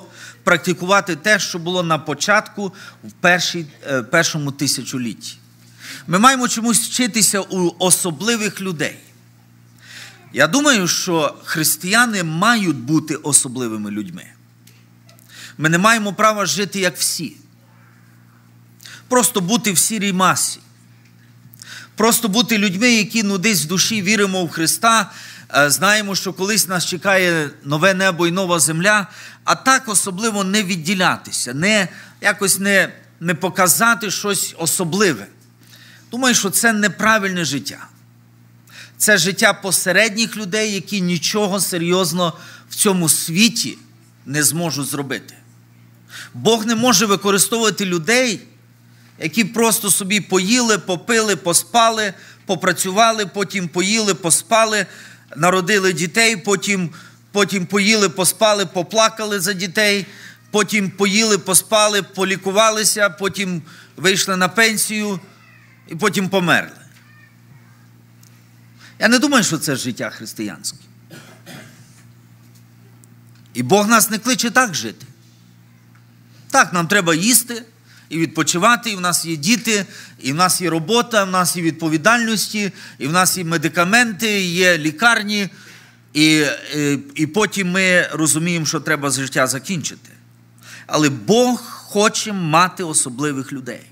практикувати те, що було на початку, в першому тисячолітті. Ми маємо чомусь вчитися у особливих людей. Я думаю, що християни мають бути особливими людьми. Ми не маємо права жити як всі. Просто бути в сірій масі. Просто бути людьми, які десь в душі віримо в Христа, знаємо, що колись нас чекає нове небо і нова земля, а так особливо не відділятися, якось не показати щось особливе. Думаю, що це неправильне життя. Це життя посередніх людей, які нічого серйозно в цьому світі не зможуть зробити. Бог не може використовувати людей, які просто собі поїли, попили, поспали, попрацювали, потім поїли, поспали, народили дітей, потім поїли, поспали, поплакали за дітей, потім поїли, поспали, полікувалися, потім вийшли на пенсію і потім померли. Я не думаю, що це життя християнське. І Бог нас не кличе так жити. Так, нам треба їсти і відпочивати, і в нас є діти, і в нас є робота, в нас є відповідальності, і в нас є медикаменти, і є лікарні, і потім ми розуміємо, що треба життя закінчити. Але Бог хоче мати особливих людей.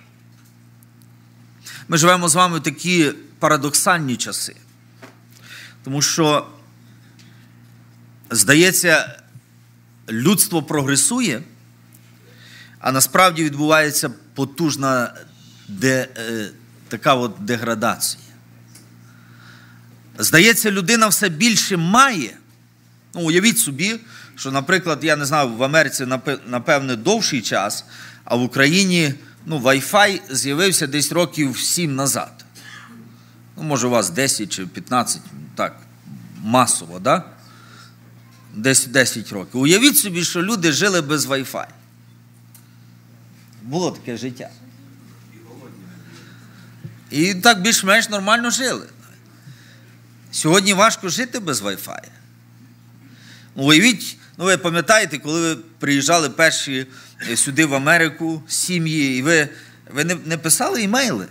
Ми живемо з вами в такі парадоксальні часи. Тому що, здається, людство прогресує, а насправді відбувається потужна така от деградація. Здається, людина все більше має. Уявіть собі, що, наприклад, я не знаю, в Америці, напевне, довший час, а в Україні, Wi-Fi з'явився десь років 7 назад. Може, у вас 10 чи 15, так, масово, да? Десь 10 років. Уявіть собі, що люди жили без Wi-Fi. Було таке життя. І так більш-менш нормально жили. Сьогодні важко жити без Wi-Fi. Уявіть, ви пам'ятаєте, коли ви приїжджали перші сюди в Америку, сім'ї, і ви не писали імейли.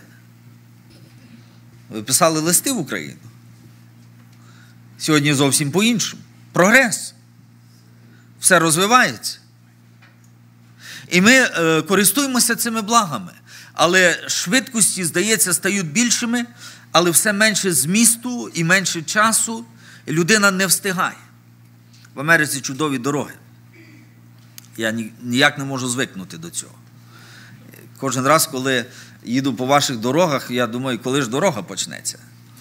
Ви писали листи в Україну. Сьогодні зовсім по-іншому. Прогрес. Все розвивається. І ми користуємося цими благами. Але швидкості, здається, стають більшими, але все менше змісту і менше часу, і людина не встигає. В Америці чудові дороги. Я ніяк не можу звикнути до цього. Кожен раз, коли їду по ваших дорогах, я думаю, коли ж дорога почнеться.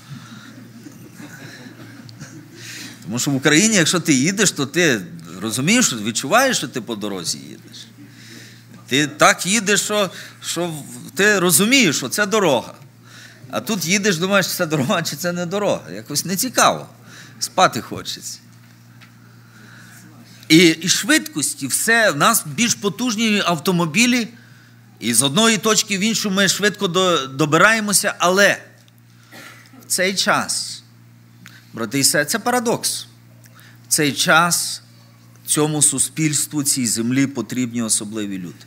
Тому що в Україні, якщо ти їдеш, то ти розумієш, відчуваєш, що ти по дорозі їдеш. Ти так їдеш, що ти розумієш, що це дорога. А тут їдеш, думаєш, чи це дорога, чи це не дорога. Якось нецікаво. Спати хочеться. І швидкості, все, в нас більш потужні автомобілі, і з одної точки в іншу ми швидко добираємося, але в цей час, брати і сестри, це парадокс. В цей час цьому суспільству, цій землі потрібні особливі люди.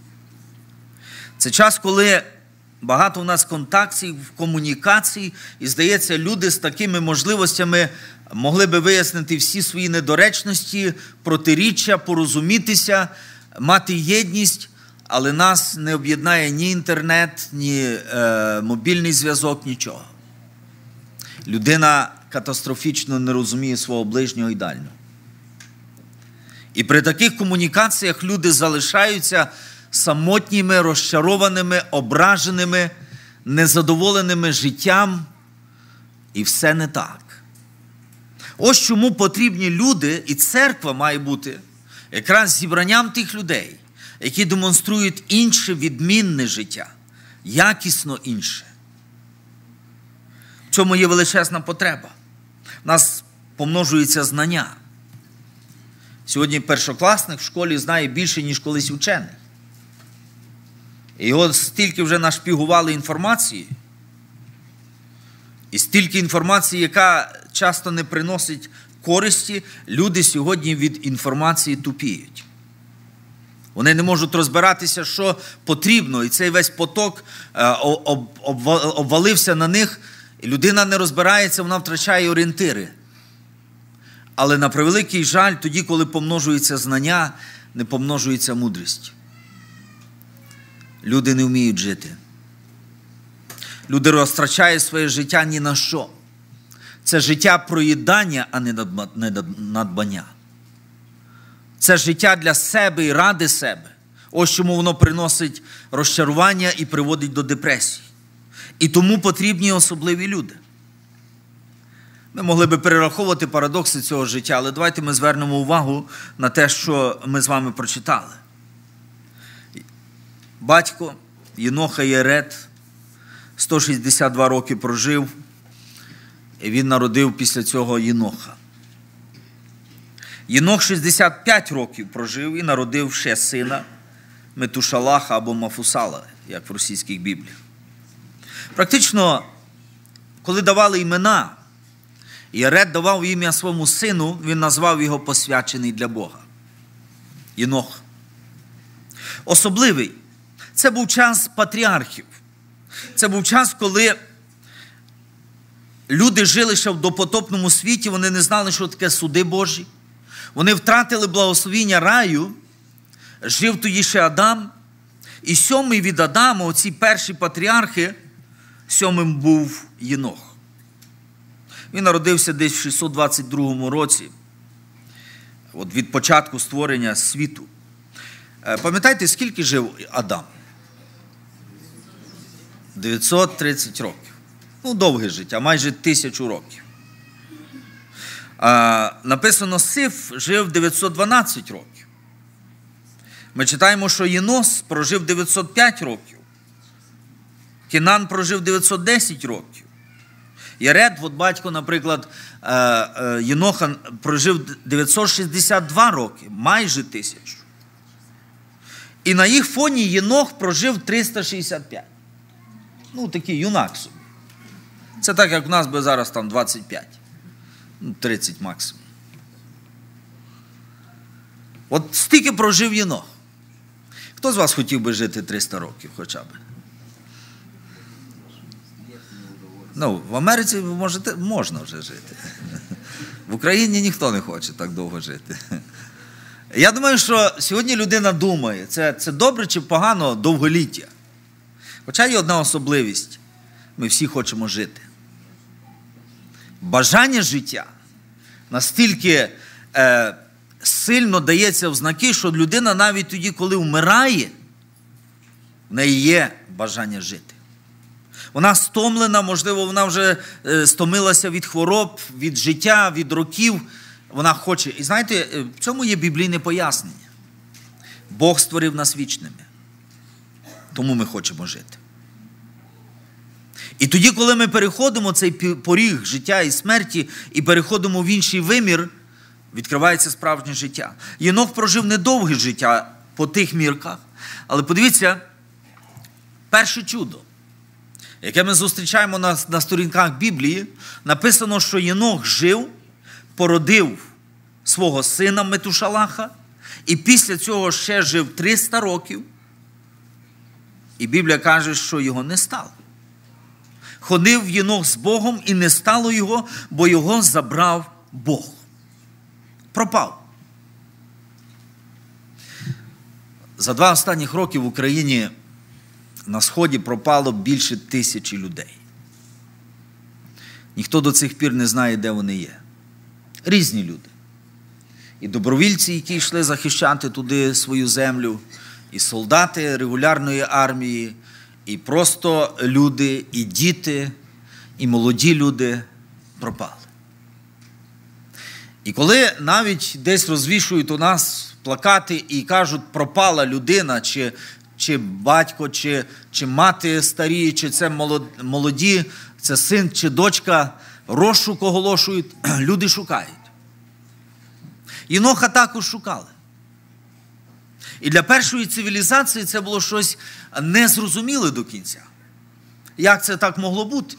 Це час, коли багато у нас контактів, комунікацій, і, здається, люди з такими можливостями могли би вияснити всі свої недоречності, протиріччя, порозумітися, мати єдність, але нас не об'єднає ні інтернет, ні мобільний зв'язок, нічого. Людина катастрофічно не розуміє свого ближнього і дальнього. І при таких комунікаціях люди залишаються самотніми, розчарованими, ображеними, незадоволеними життям, і все не так. Ось чому потрібні люди, і церква має бути якраз зібранням тих людей, які демонструють інше, відмінне життя, якісно інше. В цьому є величезна потреба. У нас помножується знання. Сьогодні першокласник в школі знає більше, ніж колись учений. І його стільки вже нашпігували інформації, і стільки інформації, яка часто не приносить користі, люди сьогодні від інформації тупіють. Вони не можуть розбиратися, що потрібно. І цей весь поток обвалився на них. І людина не розбирається, вона втрачає орієнтири. Але на превеликий жаль, тоді, коли помножується знання, не помножується мудрість. Люди не вміють жити. Люди розтрачають своє життя ні на що. Це життя проїдання, а не надбання. Це життя для себе і ради себе. Ось чому воно приносить розчарування і приводить до депресії. І тому потрібні особливі люди. Ми могли би перераховувати парадокси цього життя, але давайте ми звернемо увагу на те, що ми з вами прочитали. Батько Єноха Єред 162 роки прожив, і він народив після цього Єноха. Єнох 65 років прожив і народив ще сина Метушалаха або Мафусала, як в російських бібліях. Практично, коли давали імена, Єред давав ім'я своєму сину, він назвав його посвячений для Бога. Єнох. Особливий. Це був час патріархів. Це був час, коли люди жили ще в допотопному світі, вони не знали, що таке суди Божі. Вони втратили благословіння раю, жив тоді ще Адам. І сьомий від Адама, оці перші патріархи, сьомим був Єнох. Він народився десь в 622 році, от від початку створення світу. Пам'ятаєте, скільки жив Адам? 930 років. Ну, довге життя, майже 1000 років. Написано, Сиф жив 912 років. Ми читаємо, що Єнос прожив 905 років. Кінан прожив 910 років. Єред, от батько, наприклад, Єноха прожив 962 роки, майже 1000. І на їх фоні Єнох прожив 365. Ну, такий юнак собі. Це так, як в нас би зараз там 25. 30 максимум. От стільки прожив Єнох. Хто з вас хотів би жити 300 років хоча б? Ну, в Америці можна вже жити. В Україні ніхто не хоче так довго жити. Я думаю, що сьогодні людина думає, це добре чи погано довголіття. Хоча є одна особливість. Ми всі хочемо жити. Бажання життя настільки сильно дається в знаки, що людина навіть тоді, коли вмирає, в неї є бажання жити. Вона стомлена, можливо, вона вже стомилася від хвороб, від життя, від років. Вона хоче. І знаєте, в цьому є біблійне пояснення. Бог створив нас вічними. Тому ми хочемо жити. І тоді, коли ми переходимо цей поріг життя і смерті, і переходимо в інший вимір, відкривається справжнє життя. Єнох прожив недовге життя по тих мірках, але подивіться, перше чудо, яке ми зустрічаємо на сторінках Біблії, написано, що Єнох жив, породив свого сина Метушалаха, і після цього ще жив 300 років, і Біблія каже, що його не стало. Ходив Єнох з Богом, і не стало його, бо його забрав Бог. Пропав. За 2 останніх роки в Україні на Сході пропало більше 1000 людей. Ніхто до цих пір не знає, де вони є. Різні люди. І добровільці, які йшли захищати туди свою землю, і солдати регулярної армії, і просто люди, і діти, і молоді люди пропали. І коли навіть десь розвішують у нас плакати і кажуть, пропала людина, чи батько, чи мати старі, чи це молоді, це син чи дочка, розшук оголошують, люди шукають. Єноха також шукали. І для першої цивілізації це було щось незрозуміле до кінця. Як це так могло бути?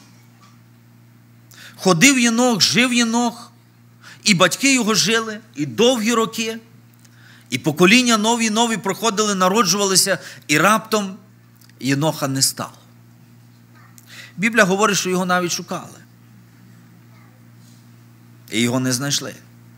Ходив Єнох, жив Єнох, і батьки його жили, і довгі роки, І покоління нові проходили, народжувалися, і раптом Єноха не стало. Біблія говорить, що його навіть шукали. І його не знайшли.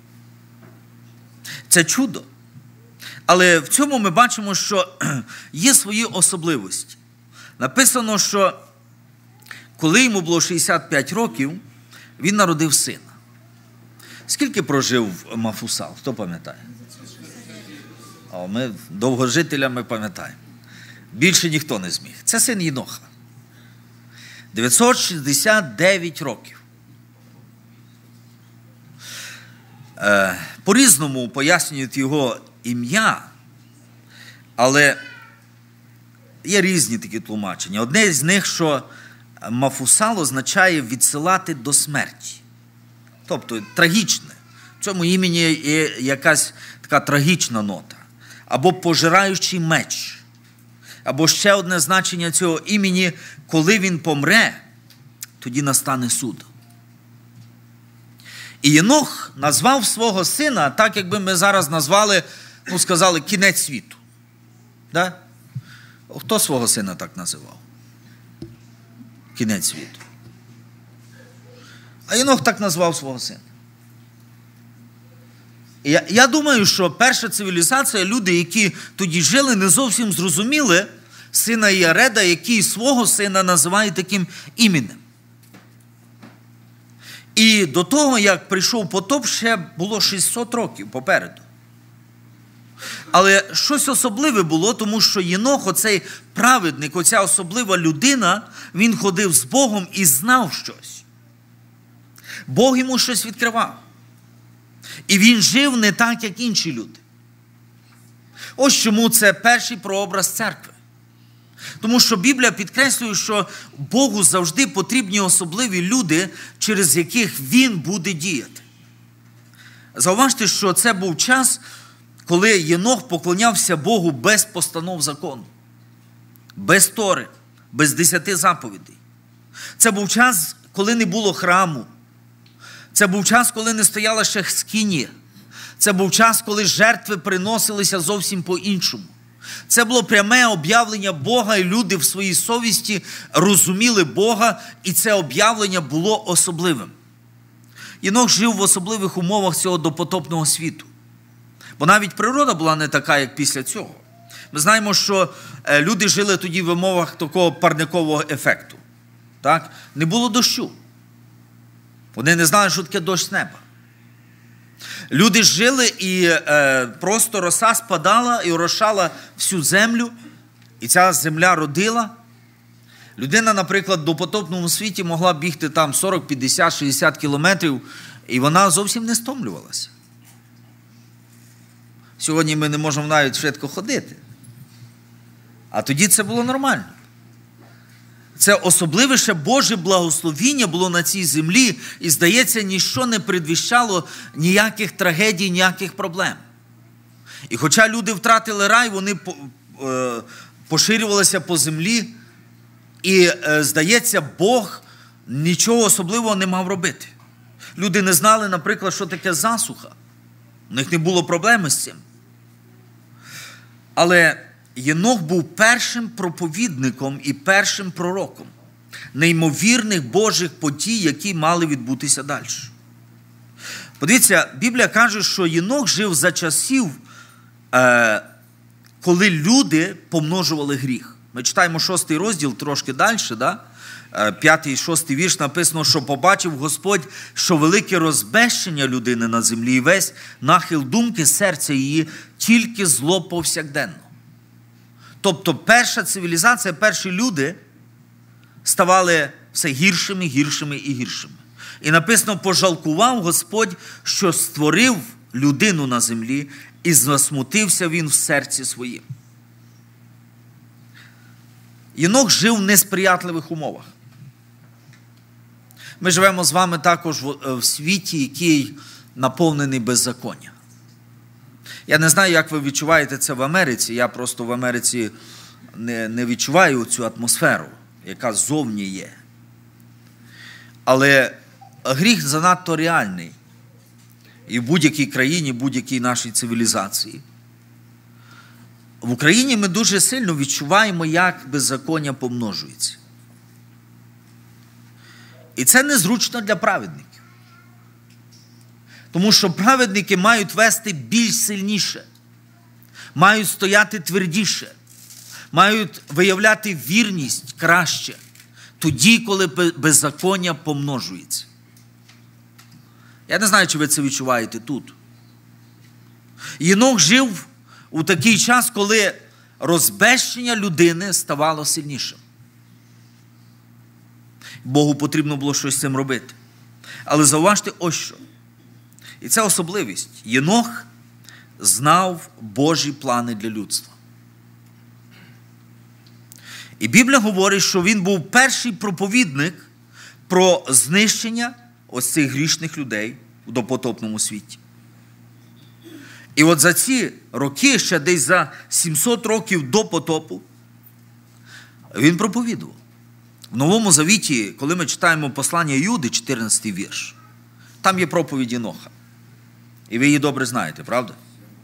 Це чудо. Але в цьому ми бачимо, що є свої особливості. Написано, що коли йому було 65 років, він народив сина. Скільки прожив Мафусал? Хто пам'ятає? Ми довгожителями пам'ятаємо. Більше ніхто не зміг. Це син Єноха. 969 років. По-різному пояснюють його ім'я, але є різні такі тлумачення. Одне з них, що Мафусал означає відсилати до смерті. Тобто трагічне. В цьому імені є якась така трагічна нота. Або пожираючий меч. Або ще одне значення цього імені, коли він помре, тоді настане суд. І Єнох назвав свого сина так, якби ми зараз назвали, сказали, кінець світу. Да? Хто свого сина так називав? Кінець світу. А Єнох так назвав свого сина. І я думаю, що перша цивілізація, люди, які тоді жили, не зовсім зрозуміли сина Яреда, який свого сина називає таким іменем. І до того, як прийшов потоп, ще було 600 років попереду. Але щось особливе було, тому що Єнох, оцей праведник, оця особлива людина, він ходив з Богом і знав щось. Бог йому щось відкривав. І він жив не так, як інші люди. Ось чому це перший прообраз церкви. Тому що Біблія підкреслює, що Богу завжди потрібні особливі люди, через яких Він буде діяти. Зауважте, що це був час, коли Єнох поклонявся Богу без постанов закону, без Тори, без 10 заповідей. Це був час, коли не було храму. Це був час, коли не стояла ще скинія. Це був час, коли жертви приносилися зовсім по-іншому. Це було пряме об'явлення Бога, і люди в своїй совісті розуміли Бога, і це об'явлення було особливим. Єнох жив в особливих умовах цього допотопного світу. Бо навіть природа була не така, як після цього. Ми знаємо, що люди жили тоді в умовах такого парникового ефекту. Так? Не було дощу. Вони не знали, що таке дощ з неба. Люди жили, і просто роса спадала і орошала всю землю, і ця земля родила. Людина, наприклад, в допотопному світі могла бігти там 40, 50, 60 кілометрів, і вона зовсім не стомлювалася. Сьогодні ми не можемо навіть швидко ходити. А тоді це було нормально. Це особливе ще Боже благословіння було на цій землі, і, здається, ніщо не предвіщало ніяких трагедій, ніяких проблем. І хоча люди втратили рай, вони поширювалися по землі, і, здається, Бог нічого особливого не мав робити. Люди не знали, наприклад, що таке засуха. У них не було проблеми з цим. Але Єнох був першим проповідником і першим пророком неймовірних Божих подій, які мали відбутися далі. Подивіться, Біблія каже, що Єнох жив за часів, коли люди помножували гріх. Ми читаємо 6 розділ трошки далі, да? 5 і 6 вірш написано, що побачив Господь, що велике розбещення людини на землі і весь нахил думки серця її тільки зло повсякденно. Тобто перша цивілізація, перші люди ставали все гіршими, гіршими і гіршими. І написано, пожалкував Господь, що створив людину на землі, і засмутився він в серці своїм. Єнох жив в несприятливих умовах. Ми живемо з вами також в світі, який наповнений беззаконням. Я не знаю, як ви відчуваєте це в Америці. Я просто в Америці не відчуваю цю атмосферу, яка ззовні є. Але гріх занадто реальний. І в будь-якій країні, в будь-якій нашій цивілізації. в Україні ми дуже сильно відчуваємо, як беззаконня помножується. І це незручно для праведників. Тому що праведники мають вести більш сильніше, мають стояти твердіше, мають виявляти вірність краще, тоді, коли беззаконня помножується. Я не знаю, чи ви це відчуваєте тут. Єнох жив у такий час, коли розбещення людини ставало сильнішим. Богу потрібно було щось з цим робити. Але зауважте ось що. І це особливість. Єнох знав Божі плани для людства. І Біблія говорить, що він був перший проповідник про знищення ось цих грішних людей у допотопному світі. І от за ці роки, ще десь за 700 років до потопу, він проповідував. В Новому Завіті, коли ми читаємо послання Юди, 14 вірш, там є проповідь Єноха. І ви її добре знаєте, правда?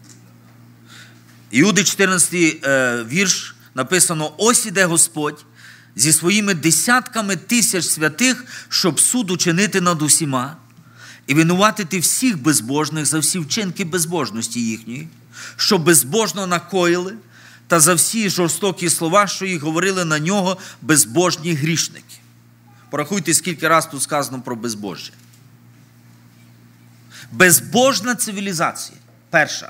Юди, 14 вірш, написано: «Ось іде Господь зі своїми десятками тисяч святих, щоб суд учинити над усіма і винуватити всіх безбожних за всі вчинки безбожності їхньої, що безбожно накоїли, та за всі жорстокі слова, що їх говорили на нього безбожні грішники». Порахуйте, скільки раз тут сказано про безбожжя. Безбожна цивілізація. Перша.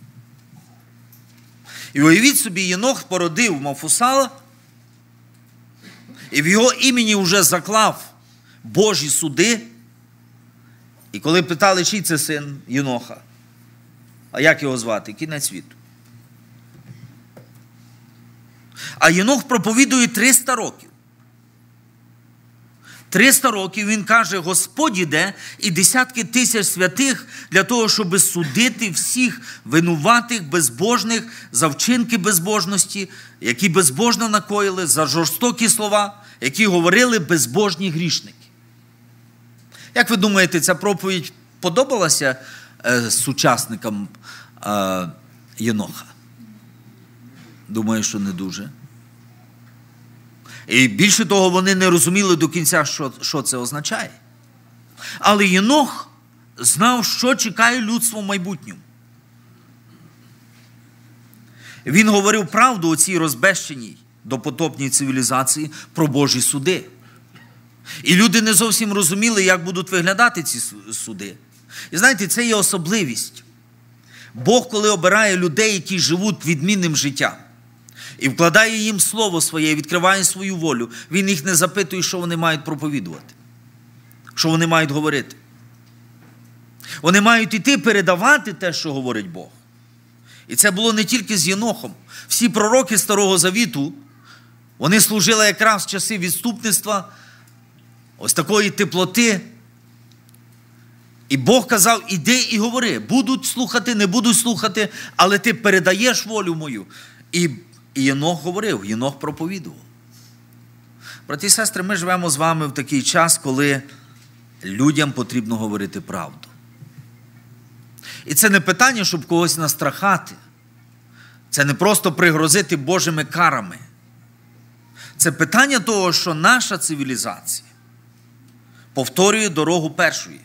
І уявіть собі, Єнох породив Мафусала, і в його імені вже заклав Божі суди. І коли питали, чий це син Єноха, а як його звати? Кінець світу. А Єнох проповідує 300 років. 300 років він каже: Господь іде і десятки тисяч святих для того, щоб судити всіх винуватих, безбожних за вчинки безбожності, які безбожно накоїли, за жорстокі слова, які говорили безбожні грішники. Як ви думаєте, ця проповідь подобалася сучасникам Єноха? Думаю, що не дуже. І більше того, вони не розуміли до кінця, що це означає. Але Єнох знав, що чекає людство в майбутньому. Він говорив правду у цій розбещеній допотопній цивілізації про Божі суди. І люди не зовсім розуміли, як будуть виглядати ці суди. І знаєте, це є особливість. Бог, коли обирає людей, які живуть відмінним життям, і вкладає їм слово своє, відкриває свою волю, він їх не запитує, що вони мають проповідувати, що вони мають говорити. Вони мають іти передавати те, що говорить Бог. І це було не тільки з Єнохом. Всі пророки Старого Завіту, вони служили якраз в часи відступництва, ось такої теплоти. І Бог казав: іди і говори, будуть слухати, не будуть слухати, але ти передаєш волю мою. І Єнох говорив, Єнох проповідував. Брати і сестри, ми живемо з вами в такий час, коли людям потрібно говорити правду. І це не питання, щоб когось настрахати. Це не просто пригрозити Божими карами. Це питання того, що наша цивілізація повторює дорогу першої.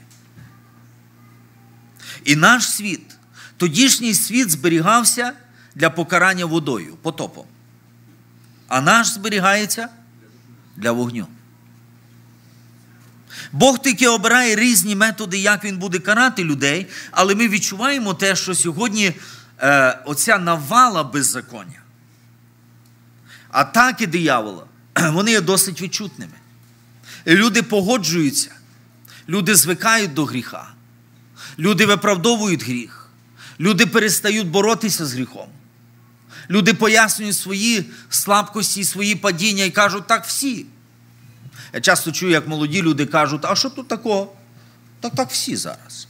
І наш світ, тодішній світ зберігався для покарання водою, потопом. А наш зберігається для вогню. Бог тільки обирає різні методи, як він буде карати людей, але ми відчуваємо те, що сьогодні оця навала беззаконня, атаки диявола, вони є досить відчутними. І люди погоджуються, люди звикають до гріха, люди виправдовують гріх, люди перестають боротися з гріхом. Люди пояснюють свої слабкості, свої падіння і кажуть: так всі. Я часто чую, як молоді люди кажуть: а що тут такого? Так всі зараз.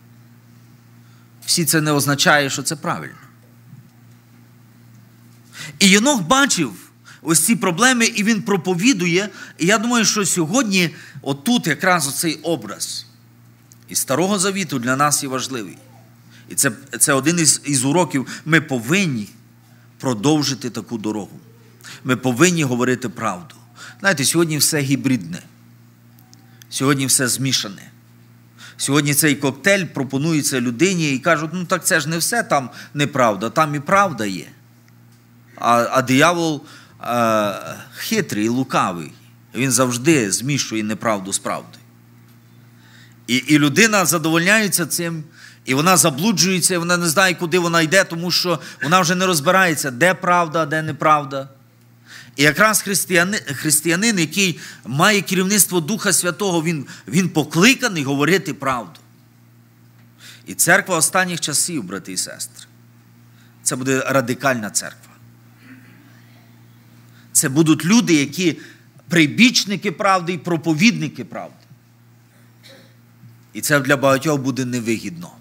Всі це не означає, що це правильно. І Єнох бачив ось ці проблеми, і він проповідує. І я думаю, що сьогодні отут якраз оцей образ із Старого Завіту для нас є важливий. І це один із уроків. Ми повинні продовжити таку дорогу. Ми повинні говорити правду. Знаєте, сьогодні все гібридне. Сьогодні все змішане. Сьогодні цей коктейль пропонується людині і кажуть, ну так це ж не все там неправда, там і правда є. А диявол хитрий і лукавий. Він завжди змішує неправду з правдою. І людина задовольняється цим, і вона заблуджується, і вона не знає, куди вона йде, тому що вона вже не розбирається, де правда, а де неправда. І якраз християнин, який має керівництво Духа Святого, він покликаний говорити правду. І церква останніх часів, брати і сестри, це буде радикальна церква. Це будуть люди, які прибічники правди і проповідники правди. І це для багатьох буде невигідно.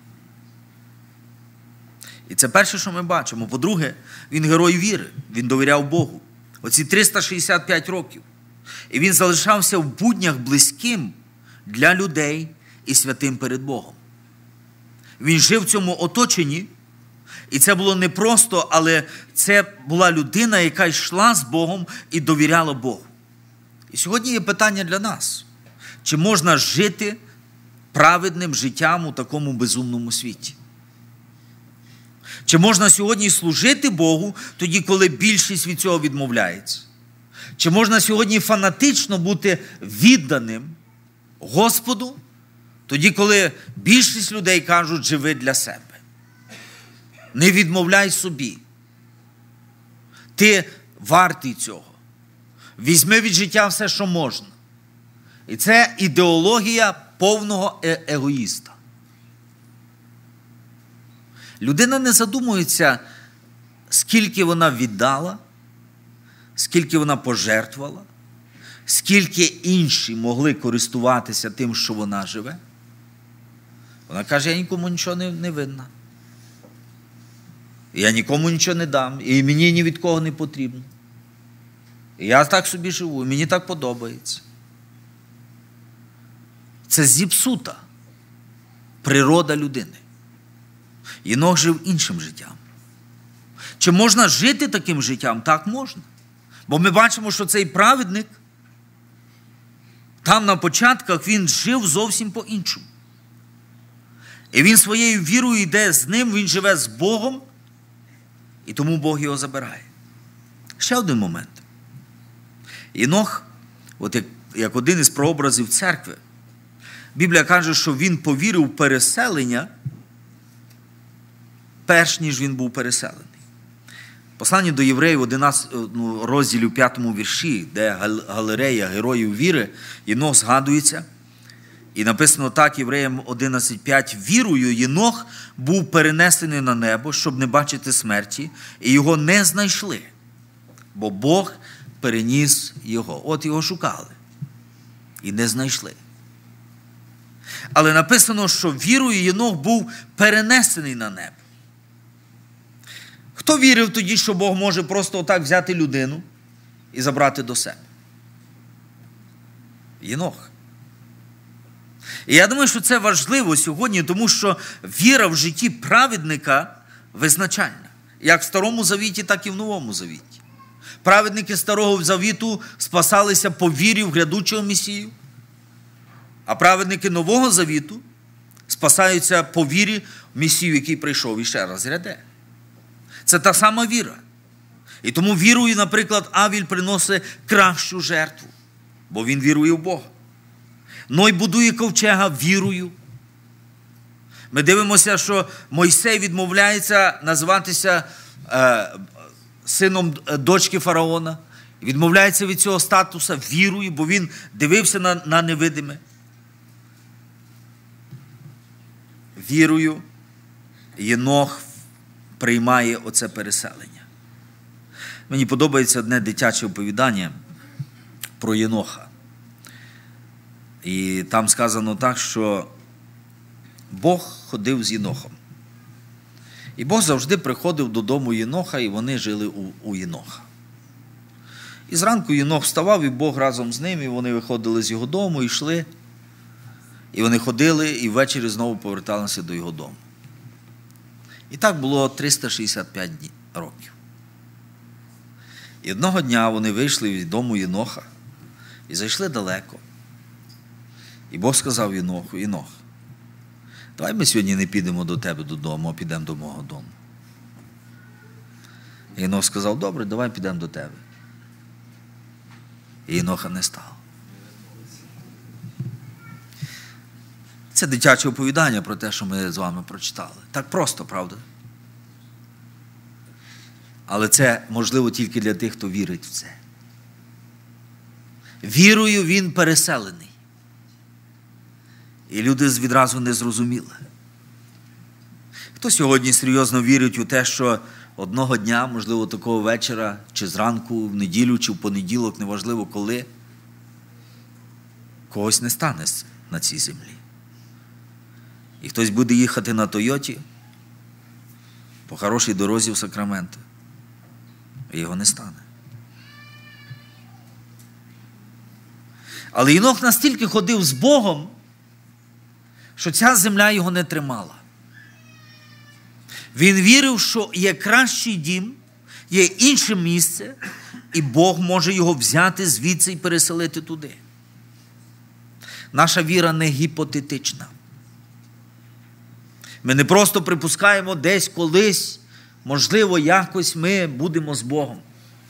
І це перше, що ми бачимо. По-друге, він герой віри, він довіряв Богу. Оці 365 років. І він залишався в буднях близьким для людей і святим перед Богом. Він жив в цьому оточенні, і це було непросто, але це була людина, яка йшла з Богом і довіряла Богу. І сьогодні є питання для нас. Чи можна жити праведним життям у такому безумному світі? Чи можна сьогодні служити Богу, тоді, коли більшість від цього відмовляється? Чи можна сьогодні фанатично бути відданим Господу, тоді, коли більшість людей кажуть, живи для себе? Не відмовляй собі. Ти вартий цього. Візьми від життя все, що можна. І це ідеологія повного егоїста. Людина не задумується, скільки вона віддала, скільки вона пожертвувала, скільки інші могли користуватися тим, що вона живе. Вона каже, я нікому нічого не винна. Я нікому нічого не дам, і мені ні від кого не потрібно. І я так собі живу, і мені так подобається. Це зіпсута природа людини. Єнох жив іншим життям. Чи можна жити таким життям? Так, можна. Бо ми бачимо, що цей праведник, там на початках він жив зовсім по-іншому. І він своєю вірою йде з ним, він живе з Богом, і тому Бог його забирає. Ще один момент. Єнох, от як один із прообразів церкви, Біблія каже, що він повірив в переселення, перш ніж він був переселений. Послання до євреїв 11 розділі в 5 вірші, де галерея героїв віри, Єнох згадується. І написано так, євреям 11:5, вірою Єнох був перенесений на небо, щоб не бачити смерті, і його не знайшли, бо Бог переніс його. От його шукали і не знайшли. Але написано, що вірою Єнох був перенесений на небо. Хто вірив тоді, що Бог може просто отак взяти людину і забрати до себе? Єнох. І я думаю, що це важливо сьогодні, тому що віра в житті праведника визначальна. Як в Старому Завіті, так і в Новому Завіті. Праведники Старого Завіту спасалися по вірі в грядучого Месію, а праведники Нового Завіту спасаються по вірі в Месію, який прийшов і ще раз гряде. Це та сама віра. І тому вірою, наприклад, Авіль приносить кращу жертву, бо він вірує в Бога. Ной будує ковчега вірою. Ми дивимося, що Мойсей відмовляється називатися сином дочки фараона. Відмовляється від цього статуса вірою, бо він дивився на невидиме. Вірою Єнох приймає оце переселення. Мені подобається одне дитяче оповідання про Єноха. І там сказано так, що Бог ходив з Єнохом. І Бог завжди приходив додому Єноха, і вони жили у Єноха. І зранку Єнох вставав, і Бог разом з ним, і вони виходили з його дому, і йшли. І вони ходили, і ввечері знову поверталися до його дому. І так було 365 років. І одного дня вони вийшли від дому Єноха і зайшли далеко. І Бог сказав Єноху: Єнох, давай ми сьогодні не підемо до тебе додому, а підемо до мого дому. І Єнох сказав: добре, давай підемо до тебе. І Єноха не стало. Це дитяче оповідання про те, що ми з вами прочитали. Так просто, правда? Але це можливо тільки для тих, хто вірить в це. Вірою він переселений. І люди відразу не зрозуміли. Хто сьогодні серйозно вірить у те, що одного дня, можливо, такого вечора, чи зранку, в неділю, чи в понеділок, неважливо коли, когось не стане на цій землі. І хтось буде їхати на Тойоті по хорошій дорозі в Сакраменто, і його не стане. Але Єнох настільки ходив з Богом, що ця земля його не тримала. Він вірив, що є кращий дім, є інше місце, і Бог може його взяти звідси і переселити туди. Наша віра не гіпотетична. Ми не просто припускаємо десь колись, можливо, якось ми будемо з Богом.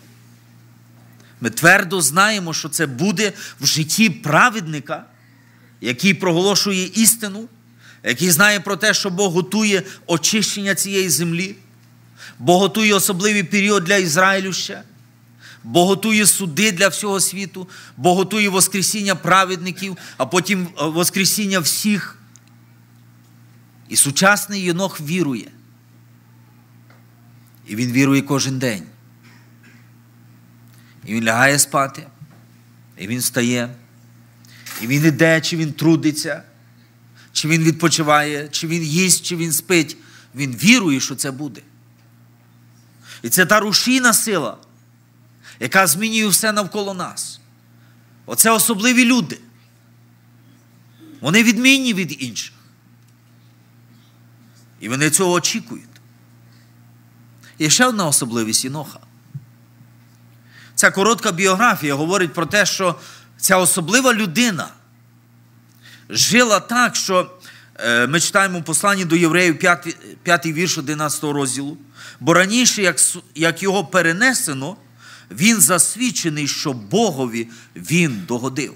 Ми твердо знаємо, що це буде в житті праведника, який проголошує істину, який знає про те, що Бог готує очищення цієї землі, Бог готує особливий період для Ізраїлю ще, Бог готує суди для всього світу, Бог готує воскресіння праведників, а потім воскресіння всіх. І сучасний Єнох вірує. І він вірує кожен день. І він лягає спати, і він встає, і він іде, чи він трудиться, чи він відпочиває, чи він їсть, чи він спить. Він вірує, що це буде. І це та рушійна сила, яка змінює все навколо нас. Оце особливі люди. Вони відмінні від інших. І вони цього очікують. Є ще одна особливість Єноха. Ця коротка біографія говорить про те, що ця особлива людина жила так, що ми читаємо в посланні до Євреїв 5 вірш 11 розділу. Бо раніше, як його перенесено, він засвідчений, що Богові він догодив.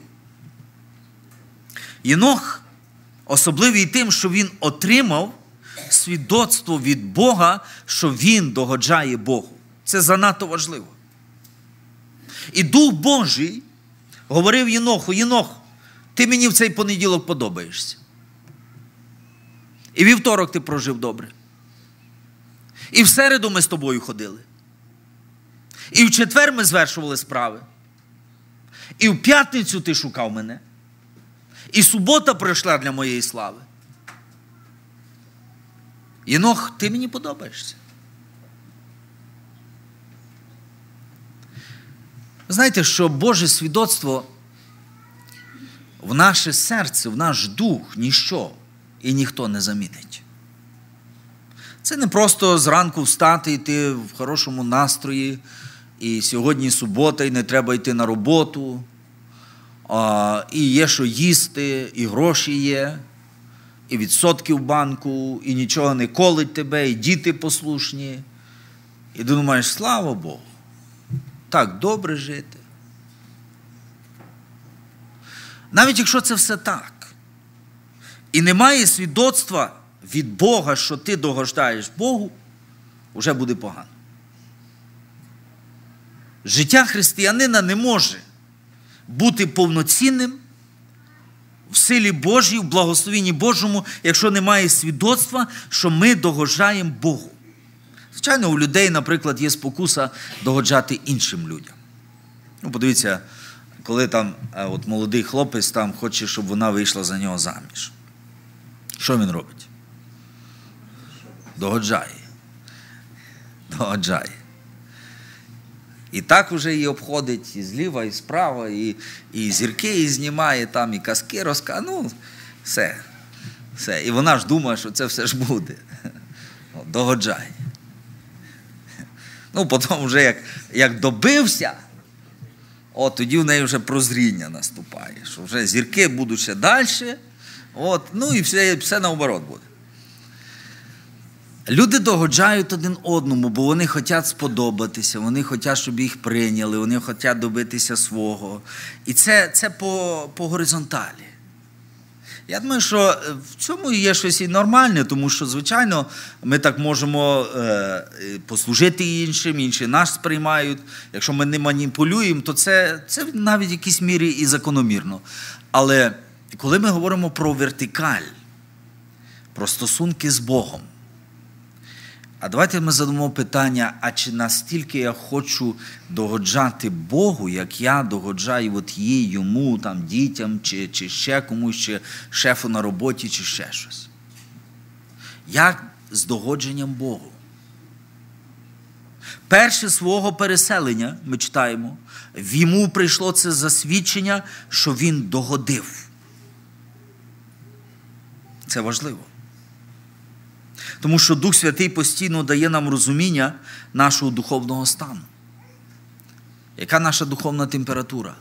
Єнох особливий тим, що він отримав свідоцтво від Бога, що він догоджає Богу. Це занадто важливо. І Дух Божий говорив Єноху: Єнох, ти мені в цей понеділок подобаєшся. І вівторок ти прожив добре. І в середу ми з тобою ходили. І в четвер ми звершували справи. І в п'ятницю ти шукав мене. І субота прийшла для моєї слави. Єнох, ти мені подобаєшся. Знаєте, що Боже свідоцтво в наше серце, в наш дух ніщо і ніхто не замінить. Це не просто зранку встати, йти в хорошому настрої, і сьогодні субота, і не треба йти на роботу, і є що їсти, і гроші є, і відсотки в банку, і нічого не колить тебе, і діти послушні. І ти думаєш: слава Богу, так добре жити. Навіть якщо це все так, і немає свідоцтва від Бога, що ти догоджаєш Богу, вже буде погано. Життя християнина не може бути повноцінним в силі Божій, в благословенні Божому, якщо немає свідоцтва, що ми догоджаємо Богу. Звичайно, у людей, наприклад, є спокуса догоджати іншим людям. Подивіться, коли там от молодий хлопець там хоче, щоб вона вийшла за нього заміж. Що він робить? Догоджає. Догоджає. І так вже її обходить і зліва, і справа, і зірки її знімає, там, і казки розказує. Все. І вона ж думає, що це все ж буде. Догоджає. Ну, потім вже як добився, тоді в неї вже прозріння наступає, що вже зірки будуть ще далі, ну і все наоборот буде. Люди догоджають один одному, бо вони хочуть сподобатися, вони хочуть, щоб їх прийняли, вони хочуть добитися свого. І це по горизонталі. Я думаю, що в цьому є щось і нормальне, тому що, звичайно, ми так можемо послужити іншим, інші нас сприймають. Якщо ми не маніпулюємо, то це навіть в якійсь мірі і закономірно. Але коли ми говоримо про вертикаль, про стосунки з Богом, а давайте ми задамо питання, а чи настільки я хочу догоджати Богу, як я догоджаю їй, йому, там, дітям, чи ще комусь, чи шефу на роботі, чи ще щось. Як з догодженням Богу? Перше свого переселення, ми читаємо, йому прийшло це засвідчення, що він догодив. Це важливо. Тому що Дух Святий постійно дає нам розуміння нашого духовного стану. Яка наша духовна температура?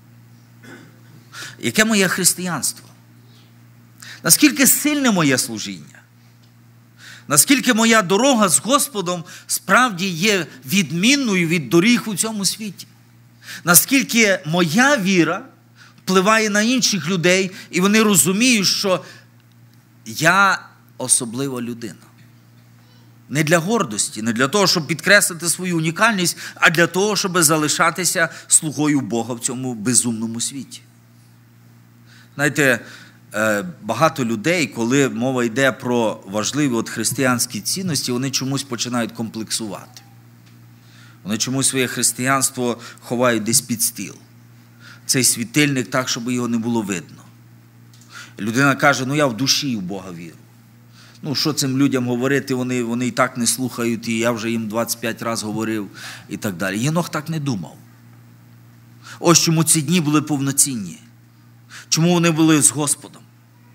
Яке моє християнство? Наскільки сильне моє служіння? Наскільки моя дорога з Господом справді є відмінною від доріг у цьому світі? Наскільки моя віра впливає на інших людей, і вони розуміють, що я особлива людина. Не для гордості, не для того, щоб підкреслити свою унікальність, а для того, щоб залишатися слугою Бога в цьому безумному світі. Знаєте, багато людей, коли мова йде про важливі християнські цінності, вони чомусь починають комплексувати. Вони чомусь своє християнство ховають десь під стіл. Цей світильник так, щоб його не було видно. Людина каже, я в душі в Бога вірю. Що цим людям говорити, вони і так не слухають, і я вже їм 25 разів говорив, і так далі. Єнох так не думав. Ось чому ці дні були повноцінні. Чому вони були з Господом.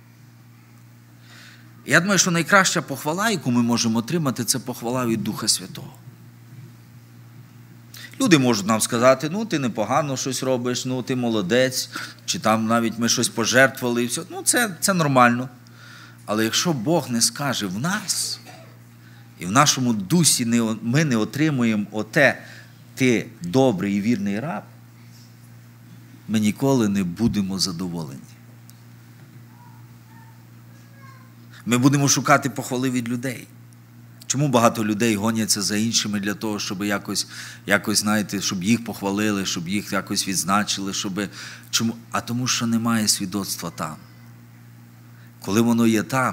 Я думаю, що найкраща похвала, яку ми можемо отримати, це похвала від Духа Святого. Люди можуть нам сказати, ти непогано щось робиш, ти молодець, чи там навіть ми щось пожертвували, і все. Це нормально. Але якщо Бог не скаже в нас, і в нашому дусі ми не отримуємо ти добрий і вірний раб, ми ніколи не будемо задоволені. Ми будемо шукати похвали від людей. Чому багато людей гоняться за іншими для того, щоб якось знаєте, щоб їх похвалили, щоб їх якось відзначили, Чому? А тому, що немає свідоцтва там. Коли воно є там,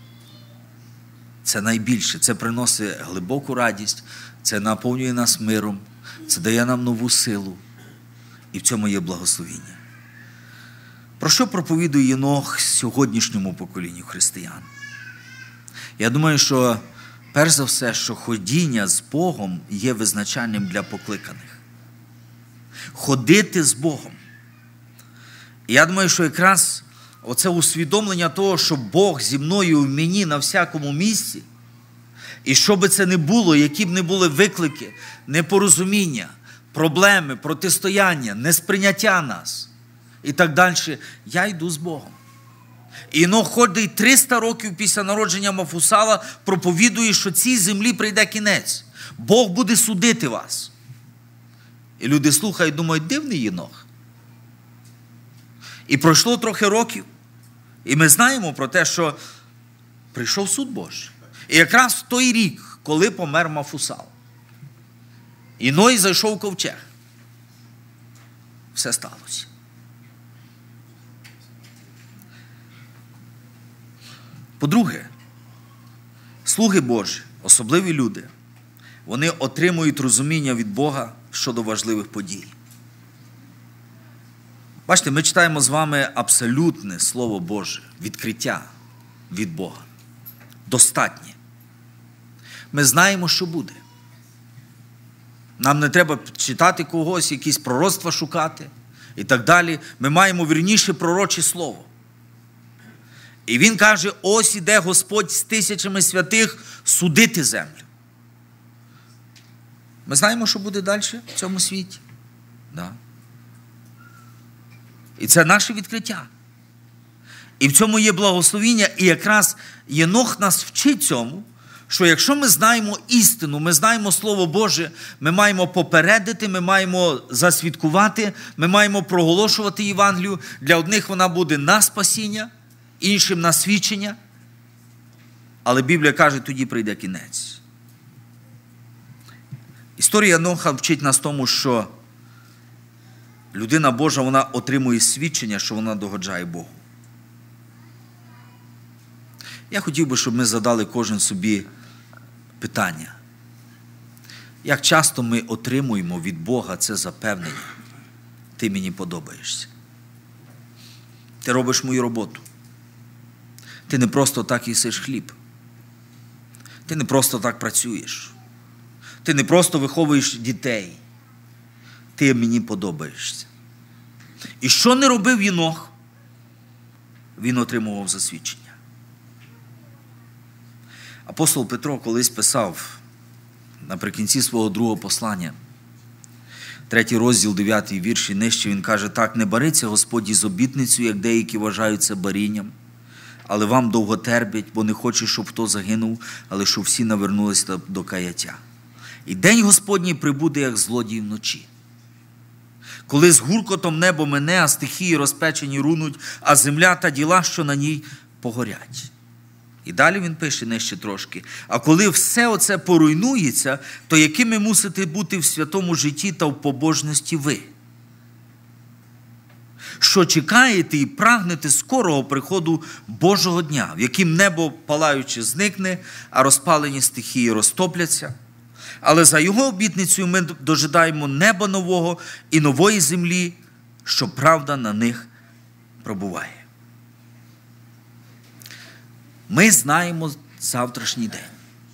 це найбільше. Це приносить глибоку радість, це наповнює нас миром, це дає нам нову силу. І в цьому є благословіння. Про що проповідує Єнох сьогоднішньому поколінню християн? Я думаю, що перш за все, що ходіння з Богом є визначальним для покликаних. Ходити з Богом. І я думаю, що якраз оце усвідомлення того, що Бог зі мною в мені на всякому місці, і що би це не було, які б не були виклики, непорозуміння, проблеми, протистояння, несприйняття нас і так далі, я йду з Богом. І Єнох ходить 300 років після народження Мафусала, проповідує, що цій землі прийде кінець. Бог буде судити вас. І люди слухають, думають, дивний Єнох. І пройшло трохи років, і ми знаємо про те, що прийшов суд Божий. І якраз в той рік, коли помер Мафусал, і Ной зайшов у ковчег, все сталося. По-друге, слуги Божі, особливі люди, вони отримують розуміння від Бога щодо важливих подій. Бачите, ми читаємо з вами абсолютне Слово Боже, відкриття від Бога. Достатнє. Ми знаємо, що буде. Нам не треба читати когось, якісь пророцтва шукати і так далі. Ми маємо вірніше пророче слово. І він каже, ось іде Господь з тисячами святих судити землю. Ми знаємо, що буде далі в цьому світі. Да. І це наше відкриття. І в цьому є благословіння, і якраз Єнох нас вчить цьому, що якщо ми знаємо істину, ми знаємо Слово Боже, ми маємо попередити, ми маємо засвідкувати, ми маємо проголошувати Євангелію. Для одних вона буде на спасіння, іншим на свідчення. Але Біблія каже, тоді прийде кінець. Історія Єноха вчить нас тому, що людина Божа, вона отримує свідчення, що вона догоджає Богу. Я хотів би, щоб ми задали кожен собі питання. Як часто ми отримуємо від Бога це запевнення? Ти мені подобаєшся. Ти робиш мою роботу. Ти не просто так їсиш хліб. Ти не просто так працюєш. Ти не просто виховуєш дітей. Ти мені подобаєшся. І що не робив Єнох, він отримував засвідчення. Апостол Петро колись писав наприкінці свого другого послання, 3 розділ, 9 вірш і нижче, він каже, так, не бариться Господь із обітницею, як деякі вважають це барінням, але вам довго терпять, бо не хоче, щоб хто загинув, але щоб всі навернулися до каяття. І день Господній прибуде, як злодій вночі. Коли з гуркотом небо мине, а стихії розпечені рунуть, а земля та діла, що на ній, погорять. І далі він пише нижче трошки. А коли все оце поруйнується, то якими мусите бути в святому житті та в побожності ви? Що чекаєте і прагнете скорого приходу Божого дня, в яким небо палаючи зникне, а розпалені стихії розтопляться. Але за його обітницею ми дожидаємо неба нового і нової землі, що правда на них пробуває. Ми знаємо завтрашній день.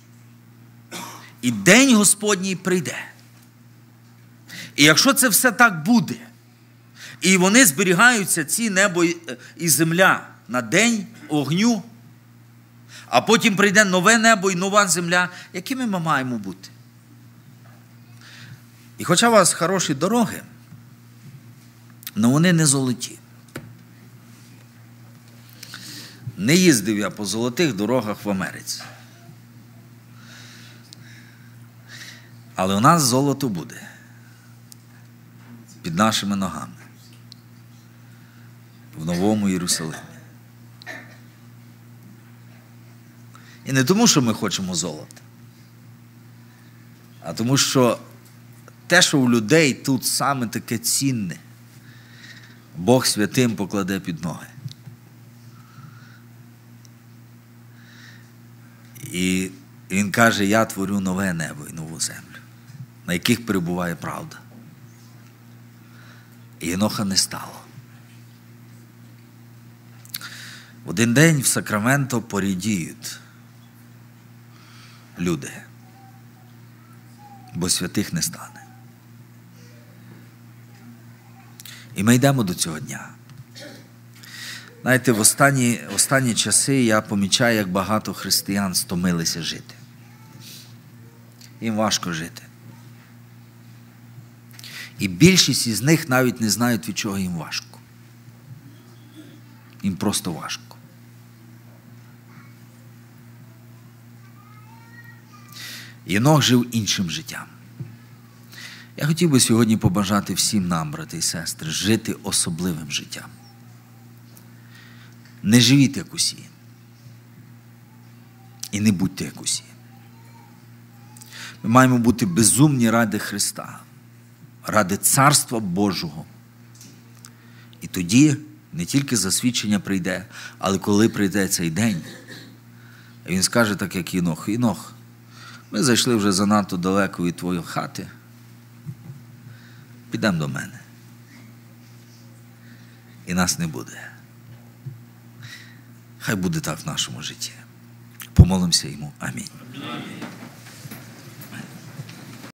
І день Господній прийде. І якщо це все так буде, і вони зберігаються, ці небо і земля, на день огню, а потім прийде нове небо і нова земля, якими ми маємо бути? І хоча у вас хороші дороги, але вони не золоті. Не їздив я по золотих дорогах в Америці. Але у нас золото буде. Під нашими ногами. В Новому Єрусалимі. І не тому, що ми хочемо золота, а тому, що те, що у людей тут саме таке цінне, Бог святим покладе під ноги. І він каже, я творю нове небо і нову землю, на яких перебуває правда. І Єноха не стало. В один день в Сакраменто порідіють люди, бо святих не стане. І ми йдемо до цього дня. Знаєте, в останні часи я помічаю, як багато християн стомилися жити. Їм важко жити. І більшість із них навіть не знають, від чого їм важко. Їм просто важко. Єнох жив іншим життям. Я хотів би сьогодні побажати всім нам, брати і сестри, жити особливим життям. Не живіть, як усі. І не будьте, як усі. Ми маємо бути безумні ради Христа, ради Царства Божого. І тоді не тільки засвідчення прийде, але коли прийде цей день, він скаже так, як Єнох. Єнох, ми зайшли вже занадто далеко від твоєї хати. Підемо до мене. І нас не буде. Хай буде так в нашому житті. Помолимося йому. Амінь.